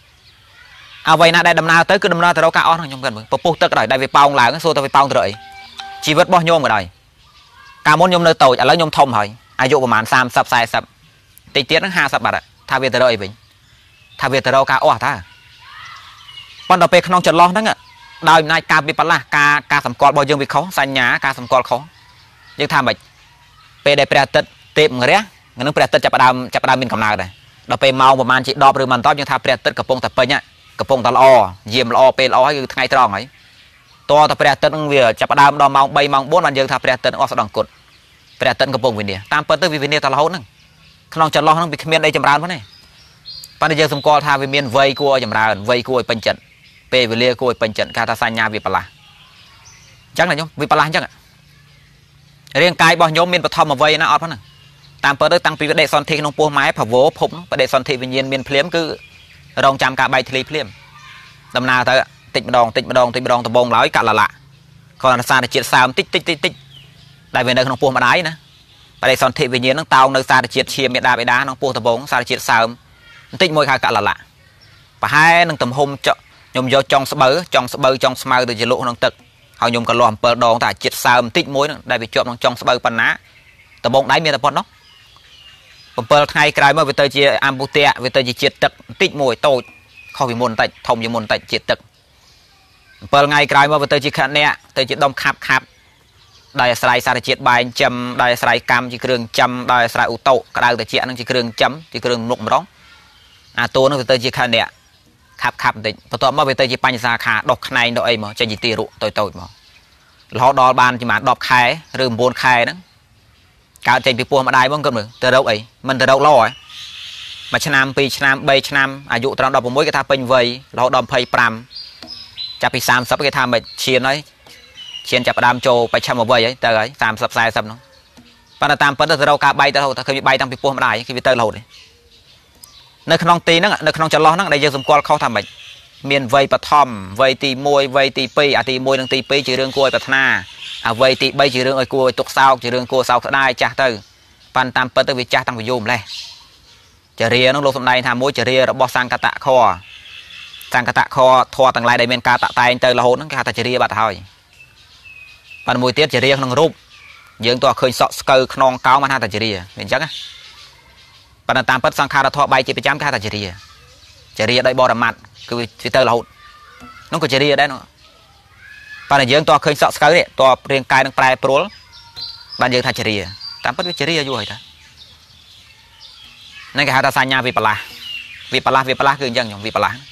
à vậy na đây đầm nào tới cứ đầm nào từ đâu cao nó nhung gần mực bố tớ cái đây về pong lại cái xô tao về pong rồi chỉ vớt bao nhôm ở đây cả môn nhôm nơi tàu lấy nhôm thông hỏi ai dụประมาณ30 40ติtiết nó 50 บาทถ้าvề từ đâu vậyถ้าvề từ đâu cao o ta con đào pe không chật lo đó ngạ đào này ca bị là ca sầm cọt bao dương bị khó xanh nhá ca sầm cọt khó nhưng tham bạch pe đây pe tết tiệm người đấy người nước pe tết chập đam bên cầm nào đây đào pe mau ประมาณ chỉ đo rồiมันต้อยังท่าpe tếtกับปงแต่pe nháกระพงตะลอเยี่ยมลอเป็นลอให้คือไงตรองไหมตัวตะเปรตเติ้งเวียจับดามดอมองใบมองบ้วนมันยังทำเปรตเติ้งออกสดองกดเปรตเติ้งกระพงวินเดียตามเปิ้ลเติ้งวินเดียตะลอนั่งขนมจัดลอนั่งบิขมิ้นได้จำรานเพราะนี่ปันเดียสมกอทาวิเมียนไวกัวจำรานไวกัวเป็นจัดเปวิเลียกัวเป็นจัดการทัศน์วิปลาจังไหนยมวิปลาจังอ่ะเรียงกายบ่ยมเมียนปฐมมาไวนะออดเพราะนั่งตามเปิ้ลเติ้งตั้งปีประเดซอนทีนงปูไม้ผับโวผมประเดซอนทีวิญญาณเมียนเพลี้ยมคือรองจำกาใบทะเลเพลี้ยมดำนาเถอะติดมาดองตะบงแล้วกัดละcòn xa thì triệt sao tích đại về nơi không buông mà đáy nữa tại đây son thị về nhiên nó tao nơi xa thì triệt chiêm miệt đá nó buông tờ bóng xa thì triệt sao tích môi khai cả là lạ và hai nâng tầm hôm chọn nhôm do trong smile từ chỉ lộ nó tật họ nhôm cả lòm bờ đòn tại triệt sao tích môi đại về chọn trong smile pan ná tờ bóng đáy miệt tờ bóng đó còn bờ hai cái mà về tới chia amputea về tới chỉ triệt tật tích môi tôi không vì môn tại thông vì môn tại triệt tật bờ ngày cái mà về tới chỉ khăn nè tới chỉ đông khap đại sài sa triệt bài chấm đại sài cam chỉ kêu chấm đại sài u tậu cái đại tới chỉ nó chỉ kêu chấm chỉ kêu nục đó à tôi nó về tới chỉ khăn nè khap thì bắt đầu mà về tới chỉ bánh xa khá đọc này đó ấy mà cho chỉ tì rụ tôi mà họ đo bàn chỉ mà đọc khai rừng buồn khai đó cả trên bị buồn mà đai vẫn còn được từ đâu ấy mình từ đâu lo ấy màឆ្នាំ2ឆ្នាំ3ឆ្នាំអាយុត្រង់16គេថាពេញវ័យរហូតដល់25ចាប់ពី30គេថាមិនឈានហើយឈានចាប់ផ្ដើមចូលបច្ឆមវ័យហើយទៅហើយ30 40នោះប៉ុន្តែតាមពិតទៅរកការបែកទៅឃើញវាបែកតាំងពីពោះម្ដាយគឺវាទៅរហូតនៅក្នុងទីហ្នឹងនៅក្នុងចន្លោះហ្នឹងដែលយើងសម្គាល់ខុសថាម៉េចមានវ័យបឋមវ័យទី1វ័យទី2អាទី1និងទី2ជារឿងគួរឲ្យប្រាថ្នាអាវ័យទី3ជារឿងឲ្យគួរឲ្យទុកសោកជារឿងគួរសោកស្ដាយចាស់ទៅប៉ុន្តែតាមពិតទៅវាចាស់តាំងពីយូរម្លេះចរិយាហ្នឹងលោកសំដែងថាមួយចរិយារបស់សង្កតខសង្កតខធម៌ទាំងឡាយដែលមានការតាក់តែងទៅរហូតហ្នឹងគេហៅថាចរិយាបាត់ហើយប៉ុន្តែមួយទៀតចរិយាក្នុងរូបយើងទោះឃើញសក់ស្កើខ្នងកោងមិនហៅថាចរិយាវាអញ្ចឹងណាប៉ុន្តែតាមពិតសង្ខារធម៌បែកជាប្រចាំគេហៅថាចរិយាដោយបរមត្ថគឺវាទៅរហូតនោះក៏ចរិយាដែរនោះប៉ុន្តែយើងទោះឃើញសក់ស្កើនេះទោះរាងកាយនឹងប្រែប្រួលបានយើងថាចរិយាតាមពិតវាចរិយាយូរហើយតាហ្នឹងគេហៅថាសញ្ញាវិបលាសគឺអញ្ចឹងខ្ញុំវិបលាស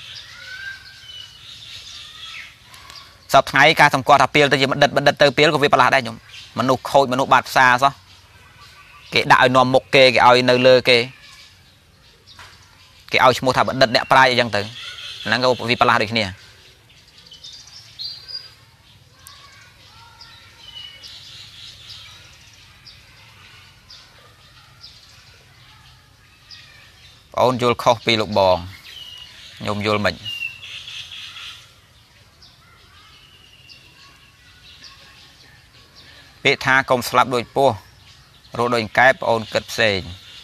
សពថ្ងៃការសម្គាល់ថាពីលទៅជាបណ្ឌិតទៅពីលក៏វិបលាសដែរខ្ញុំមនុស្សខូចមនុស្សបាត់ផ្សារសោះគេដាក់ឲ្យនាំមុខគេឲ្យនៅលើគេឲ្យឈ្មោះថាបណ្ឌិតអ្នកប្រាជ្ញអីចឹងទៅហ្នឹងក៏វិបលាសដូចគ្នាបងអូនយល់ខុសពីលោកបងខ្ញុំយល់មិនពាក្យថាកុំស្លាប់ដូចពស់រស់ដូចកែបបងអូនគិតផ្សេង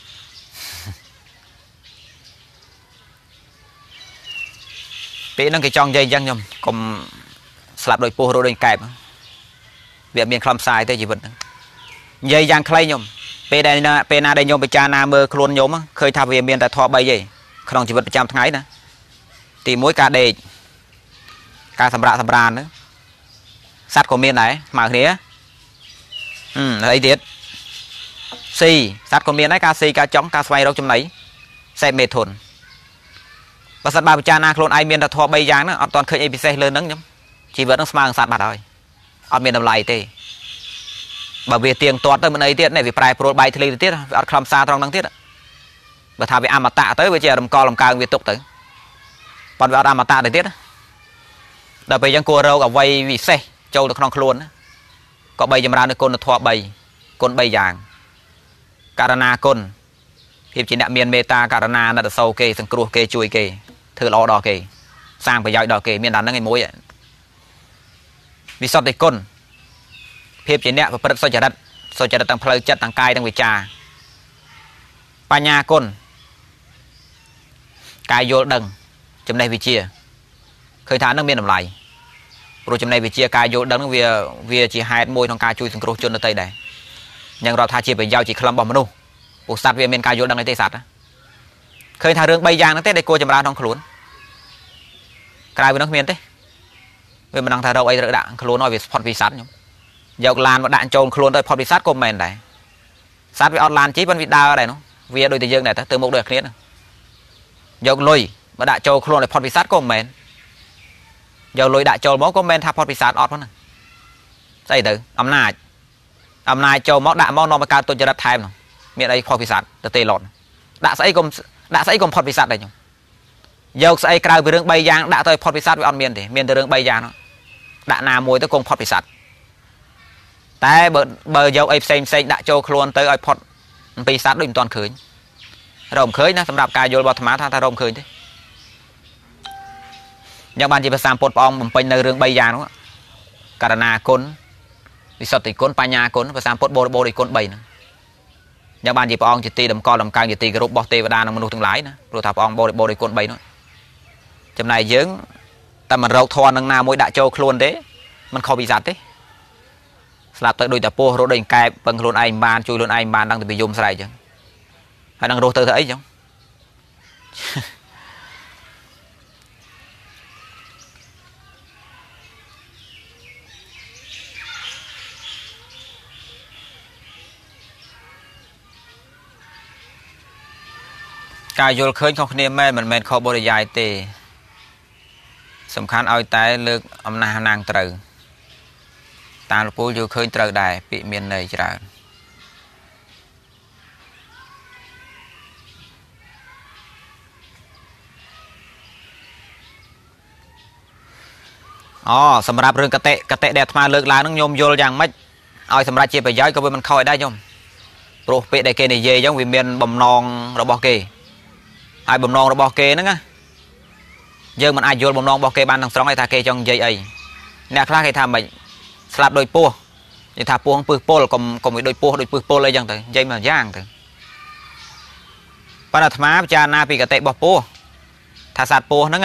ពេលហ្នឹងគេចង់និយាយអញ្ចឹងខ្ញុំកុំស្លាប់ដោយពស់រស់ដោយកែបវាមានខ្លឹមសារទេជីវិតហ្នឹងនិយាយយ៉ាងខ្លីខ្ញុំពេលណាដែលខ្ញុំពិចារណាមើលខ្លួនខ្ញុំឃើញថាវាមានតែធម៌3ទេក្នុងជីវិតប្រចាំថ្ងៃណាទី1ការដេកការសម្រាកសម្រានហ្នឹងសត្វក៏មានដែរស្មើគ្នាអីទៀតស៊ីសត្វក៏មានដែរការស៊ីការចង់ការស្វែងរកចំណីសេពមេធុនបើសិនបើពិចារណាខ្លួនឯងមានតែធម៌3យ៉ាងហ្នឹងអត់ទាន់ឃើញអីពិសេសលើហ្នឹងខ្ញុំជីវិតហ្នឹងស្មើនឹងសត្វបាត់ហើយអត់មានតម្លៃទេបើវាទៀងទាត់ទៅមិនអីទៀតនេះវាប្រែប្រួលបែកធ្លីទៅទៀតវាអត់ខ្លឹមសារត្រង់ហ្នឹងទៀតបើថាវាអមតៈទៅវាជារំកល់រំកើងវាទុកទៅប៉ុន្តែវាអត់អមតៈទៅទៀតដល់ពេលអញ្ចឹងគួររកអវ័យវិសេសចូលទៅក្នុងខ្លួនក៏បីចម្រើននៅគុណធម៌3គុណ3យ៉ាងករណាគុណភាពជាអ្នកមានមេត្តាករណាណិតសោគេសង្គ្រោះគេជួយគេធ្វើល្អដល់គេសាងប្រយោជន៍ដល់គេមានដល់ហ្នឹងឯមួយវិសុទ្ធិគុណភាពជាអ្នកប្រព្រឹត្តសុចរិតទាំងផ្លូវចិត្តទាំងកាយទាំងវាចាបញ្ញាគុណការយល់ដឹងចំណេះវិជ្ជាឃើញថានឹងមានតម្លៃព្រោះចំណេះវិជ្ជាការយល់ដឹងវាជាហេតុមួយក្នុងការជួយសង្គ្រោះជនដទៃដែរយ៉ាងរាប់ថាជាប្រយោជន៍ជាក្លឹមរបស់មនុស្សពួកសត្វវាមានការយល់ដឹងអីទេសត្វឃើញថារឿង3យ៉ាងហ្នឹងទេដែលគួរចម្រើនក្នុងខ្លួនក្រៅពីនោះគ្មានទេវាមិនដឹងថារកអីត្រូវដាក់ខ្លួនឲ្យវាផុតពីសត្វខ្ញុំយកឡានមកដាក់ចូលខ្លួនទៅផុតពីសត្វក៏មិនមែនដែរសត្វវាអត់ឡានជិះប៉ុន្តែវាដើរដែរនោះវាដូចតែយើងដែរទៅមុខដូចគ្នាយកលុយមកដាក់ចូលខ្លួនឲ្យផុតពីសត្វក៏មិនមែនយកលុយដាក់ចូលមកក៏មិនមែនថាផុតពីសត្វអត់ហ្នឹងស្អីទៅអំណាចចូលមកដាក់មកនាំឲ្យកើតទុច្ចរិតថែមនោះមានអីផុតពីសត្វទៅទេឡតដាក់ស្អីកុំផុតពីសត្វដែរខ្ញុំយកស្អីក្រៅពីរឿង3យ៉ាងដាក់ទៅផុតពីសត្វវាអត់មានទេមានតែរឿង3យ៉ាងនោះដាក់ណាមួយទៅគង់ផុតពីសត្វតែបើយកអីផ្សេងដាក់ចូលខ្លួនទៅឲ្យផុតពីសត្វដូចមិនទាន់ឃើញរកមិនឃើញណាសម្រាប់ការយល់របស់អាត្មាថារកមិនឃើញទេយ៉ាងបានជាភាសាពុទ្ធព្រះអង្គបំពេញនៅរឿង3យ៉ាងនោះករណាគុណវិសុទ្ធិគុណបញ្ញាគុណភាសាពុទ្ធបរិបូរណ៍គុណ3ហ្នឹងយ៉ាងបានជាព្រះអង្គជាទីតម្កល់តម្កើងជាទីគោរពរបស់ទេវតានិងមនុស្សទាំងឡាយណាព្រោះថាព្រះអង្គបរិបូរណ៍គុណ3នោះចំណែកយើងតែមិនរកធម៌នឹងណាមួយដាក់ចូលខ្លួនទេមិនខុសពីសត្វទេស្លាប់ទៅដូចតែពស់រស់ដូចកែបពឹងខ្លួនឯងបានជួយខ្លួនឯងបានដឹងទៅពីយំស្រែកអញ្ចឹងហើយនឹងរស់ទៅធ្វើអីអញ្ចឹងការយល់ឃើញខុសគ្នាមែនមិនមែនខុសបរិយាយទេសំខាន់ឲ្យតែលើកអំណះអំណាងត្រូវតាមលោកពូយល់ឃើញត្រូវដែរពាក្យមានន័យច្រើនសម្រាប់រឿងកតេដែលអាត្មាលើកឡើងហ្នឹងញោមយល់យ៉ាងម៉េចឲ្យសម្រាប់ជាប្រយោជន៍ក៏វាមិនខុសដែរញោមព្រោះពេលដែលគេនិយាយអញ្ចឹងវាមានបំណងរបស់គេហើយបំណងរបស់គេហ្នឹងណាយើងមិនអាចយល់បំណងរបស់គេបានទាំងស្រុងទេថាគេចង់និយាយអីអ្នកខ្លះគេថាមិនស្លាប់ដោយពស់និយាយថាពស់ពឹសពលកុំឲ្យដូចពស់ដូចពឹសពលអីចឹងទៅនិយាយមកយ៉ាងទៅប៉ុន្តែអាត្មាពិចារណាពីកតេរបស់ពស់ថាសត្វពស់ហ្នឹង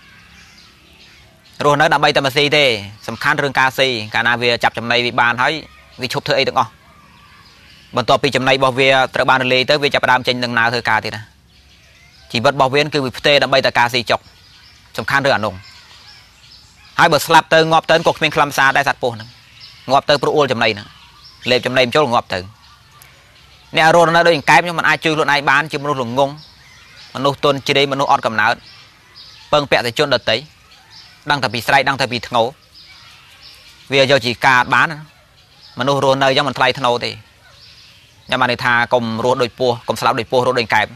រស់នៅដើម្បីតែមកស៊ីទេសំខាន់រឿងការស៊ីកាលណាវាចាប់ចំណីវាបានហើយវាឈប់ធ្វើអីទាំងអស់បន្ទាប់ពីចំណីរបស់វាត្រូវបានរលាយទៅវាចាប់ផ្ដើមចេញដំណើរធ្វើការទៀតណាជីវិតរបស់វាគឺវាផ្ទេរដើម្បីតែការស៊ីចុកសំខាន់រឿងអានោះហើយបើស្លាប់ទៅងាប់ទៅក៏គ្មានខ្លឹមសារដែរសត្វពស់ហ្នឹងងាប់ទៅព្រោះអួលចំណីហ្នឹងលេបចំណីចូលងាប់ទៅអ្នករស់នៅដូចកែបខ្ញុំមិនអាចជួយខ្លួនឯងបានជាមនុស្សល្ងងមនុស្សទន់ជ្រាយមនុស្សអត់កំណើតពឹងពាក់តែជនដតីដឹងតែពីស្រែកដឹងតែពីធ្ងោវាយកជាការបានមនុស្សរស់នៅអញ្ចឹងមិនថ្លៃធ្នូទេខ្ញុំបានន័យថាកុំរស់ដូចពស់កុំស្លាប់ដូចពស់រស់ដូចកែប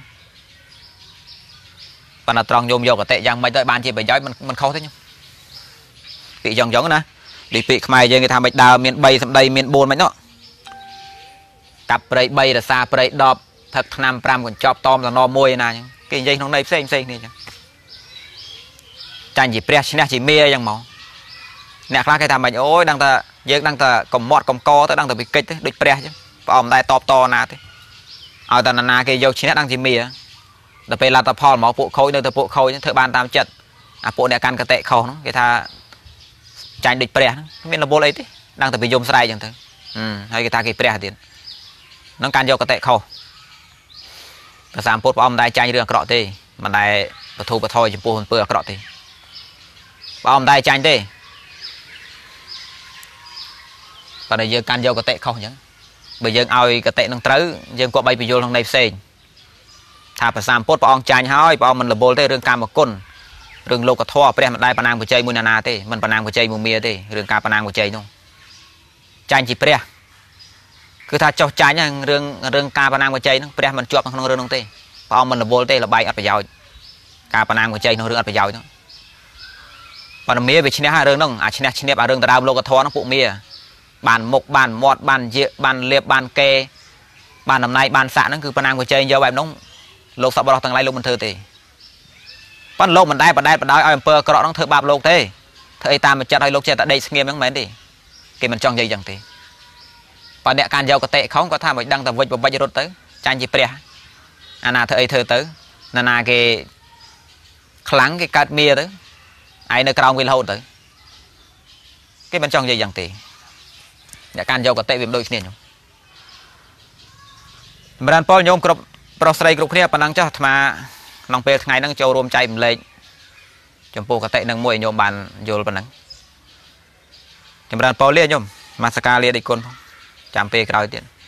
ប៉ុន្តែត្រង់ញោមយកកតេយ៉ាងម៉េចទៅបានជាប្រយោជន៍មិនខុសទេខ្ញុំពាក្យយ៉ាងណាពីពាក្យខ្មែរយើងគេថាមិនដើមមាន3សម្ដីមាន4មិននោះកាប់ព្រៃ3រសាព្រៃ10ថឹកឆ្នាំ5កញ្ចប់តមតំណ1ណាអញ្ចឹងគេនិយាយក្នុងន័យផ្សេងគ្នាអញ្ចឹងចាញ់ជាព្រះឈ្នះជាមាអញ្ចឹងហ្មងអ្នកខ្លះគេថាមិនអូយដឹងតែយើងដឹងតែកំមាត់កំកទៅដឹងតែពីកិច្ចទេដូចព្រះអញ្ចឹងព្រះអមដែរតបតណាទេឲ្យតែណាគេយកឈ្នះដឹងជាមាដល់ពេលលទ្ធផលមកពួកខូចនៅតែពួកខូចធ្វើបានតាមចិត្តអាពួកអ្នកកាន់កតេខុសហ្នឹងគេថាចាញ់ដូចព្រះហ្នឹងមានរវល់អីទេដឹងតែពីយមស្រែកអញ្ចឹងទៅហើយគេថាគេព្រះទៀតនឹងការយកកតេខុសប្រសាមពុទ្ធព្រះអង្គមិនដែរចាញ់រឿងអាក្រក់ទេមិនដែរបធូបថយចំពោះអំពើអាក្រក់ទេព្រះអង្គមិនដែរចាញ់ទេប៉ុន្តែយើងកាន់យកកតេខុសអញ្ចឹងបើយើងឲ្យកតេនឹងត្រូវយើងក៏បីបញ្យល់ក្នុងន័យផ្សេងថាប្រសាមពុទ្ធព្រះអង្គចាញ់ហើយព្រះអង្គមិនរវល់ទេរឿងកាមគុណរឿងលោកធម៌ព្រះមិនដែលបណ្ណាំបច្ច័យមួយណាទេមិនបណ្ណាំបច្ច័យមួយមាទេរឿងការបណ្ណាំបច្ច័យនោះចាញ់ជាព្រះគឺថាចោះចាញ់រឿងការបណ្ណាំបច្ច័យនោះព្រះមិនជាប់ក្នុងរឿងនោះទេព្រះអង្គមិនរវល់ទេលបែកអត់ប្រយោជន៍ការបណ្ណាំបច្ច័យនោះរឿងអត់ប្រយោជន៍នោះប៉ុន្តែមាវាឈ្នះរឿងនោះអាឈ្នះឈ្នះអារឿងដដើមលោកធម៌នោះពួកមាបានមុខបានមាត់បានយាកបានលៀបបានកេបានដំណៃបានសាក់ហ្នឹងគឺបណ្ណាំបច្ច័យយកបែបនោះលោកសពបរោះទាំងឡាយលោកមិនធ្វើទេប៉ុន្តែលោកមិនដែរបដែតបដោយឲ្យអំពើអាក្រក់ហ្នឹងធ្វើបាបលោកទេធ្វើអីតាមចិត្តឲ្យលោកចេះតែដេកស្ងៀមហ្នឹងមិនមែនទេគេមិនចង់និយាយចឹងទេបើអ្នកកាន់យកកតេខំគាត់ថាមិនដឹងតែវិច្ចបបិចរត់ទៅចាញ់ជាព្រះអាណាធ្វើអីធ្វើទៅណាគេខ្លាំងគេកើតមាទៅឯនៅក្រោមវារហូតទៅគេមិនចង់និយាយចឹងទេអ្នកកាន់យកកតេវាមិនដូចគ្នាខ្ញុំសម្រាប់ពលញោមគ្រប់ប្រុសស្រីគ្រប់គ្នាប៉ុណ្ណឹងចុះអាត្មាក្នុងពេលថ្ងៃហ្នឹងចូលរួមចែករំលែកចំពោះកតេនឹងមួយញោមបានយល់ប៉ុណ្ណឹងចម្រើនពលលាញោមមកសកាលាដេគុណចាំពេលក្រោយទៀត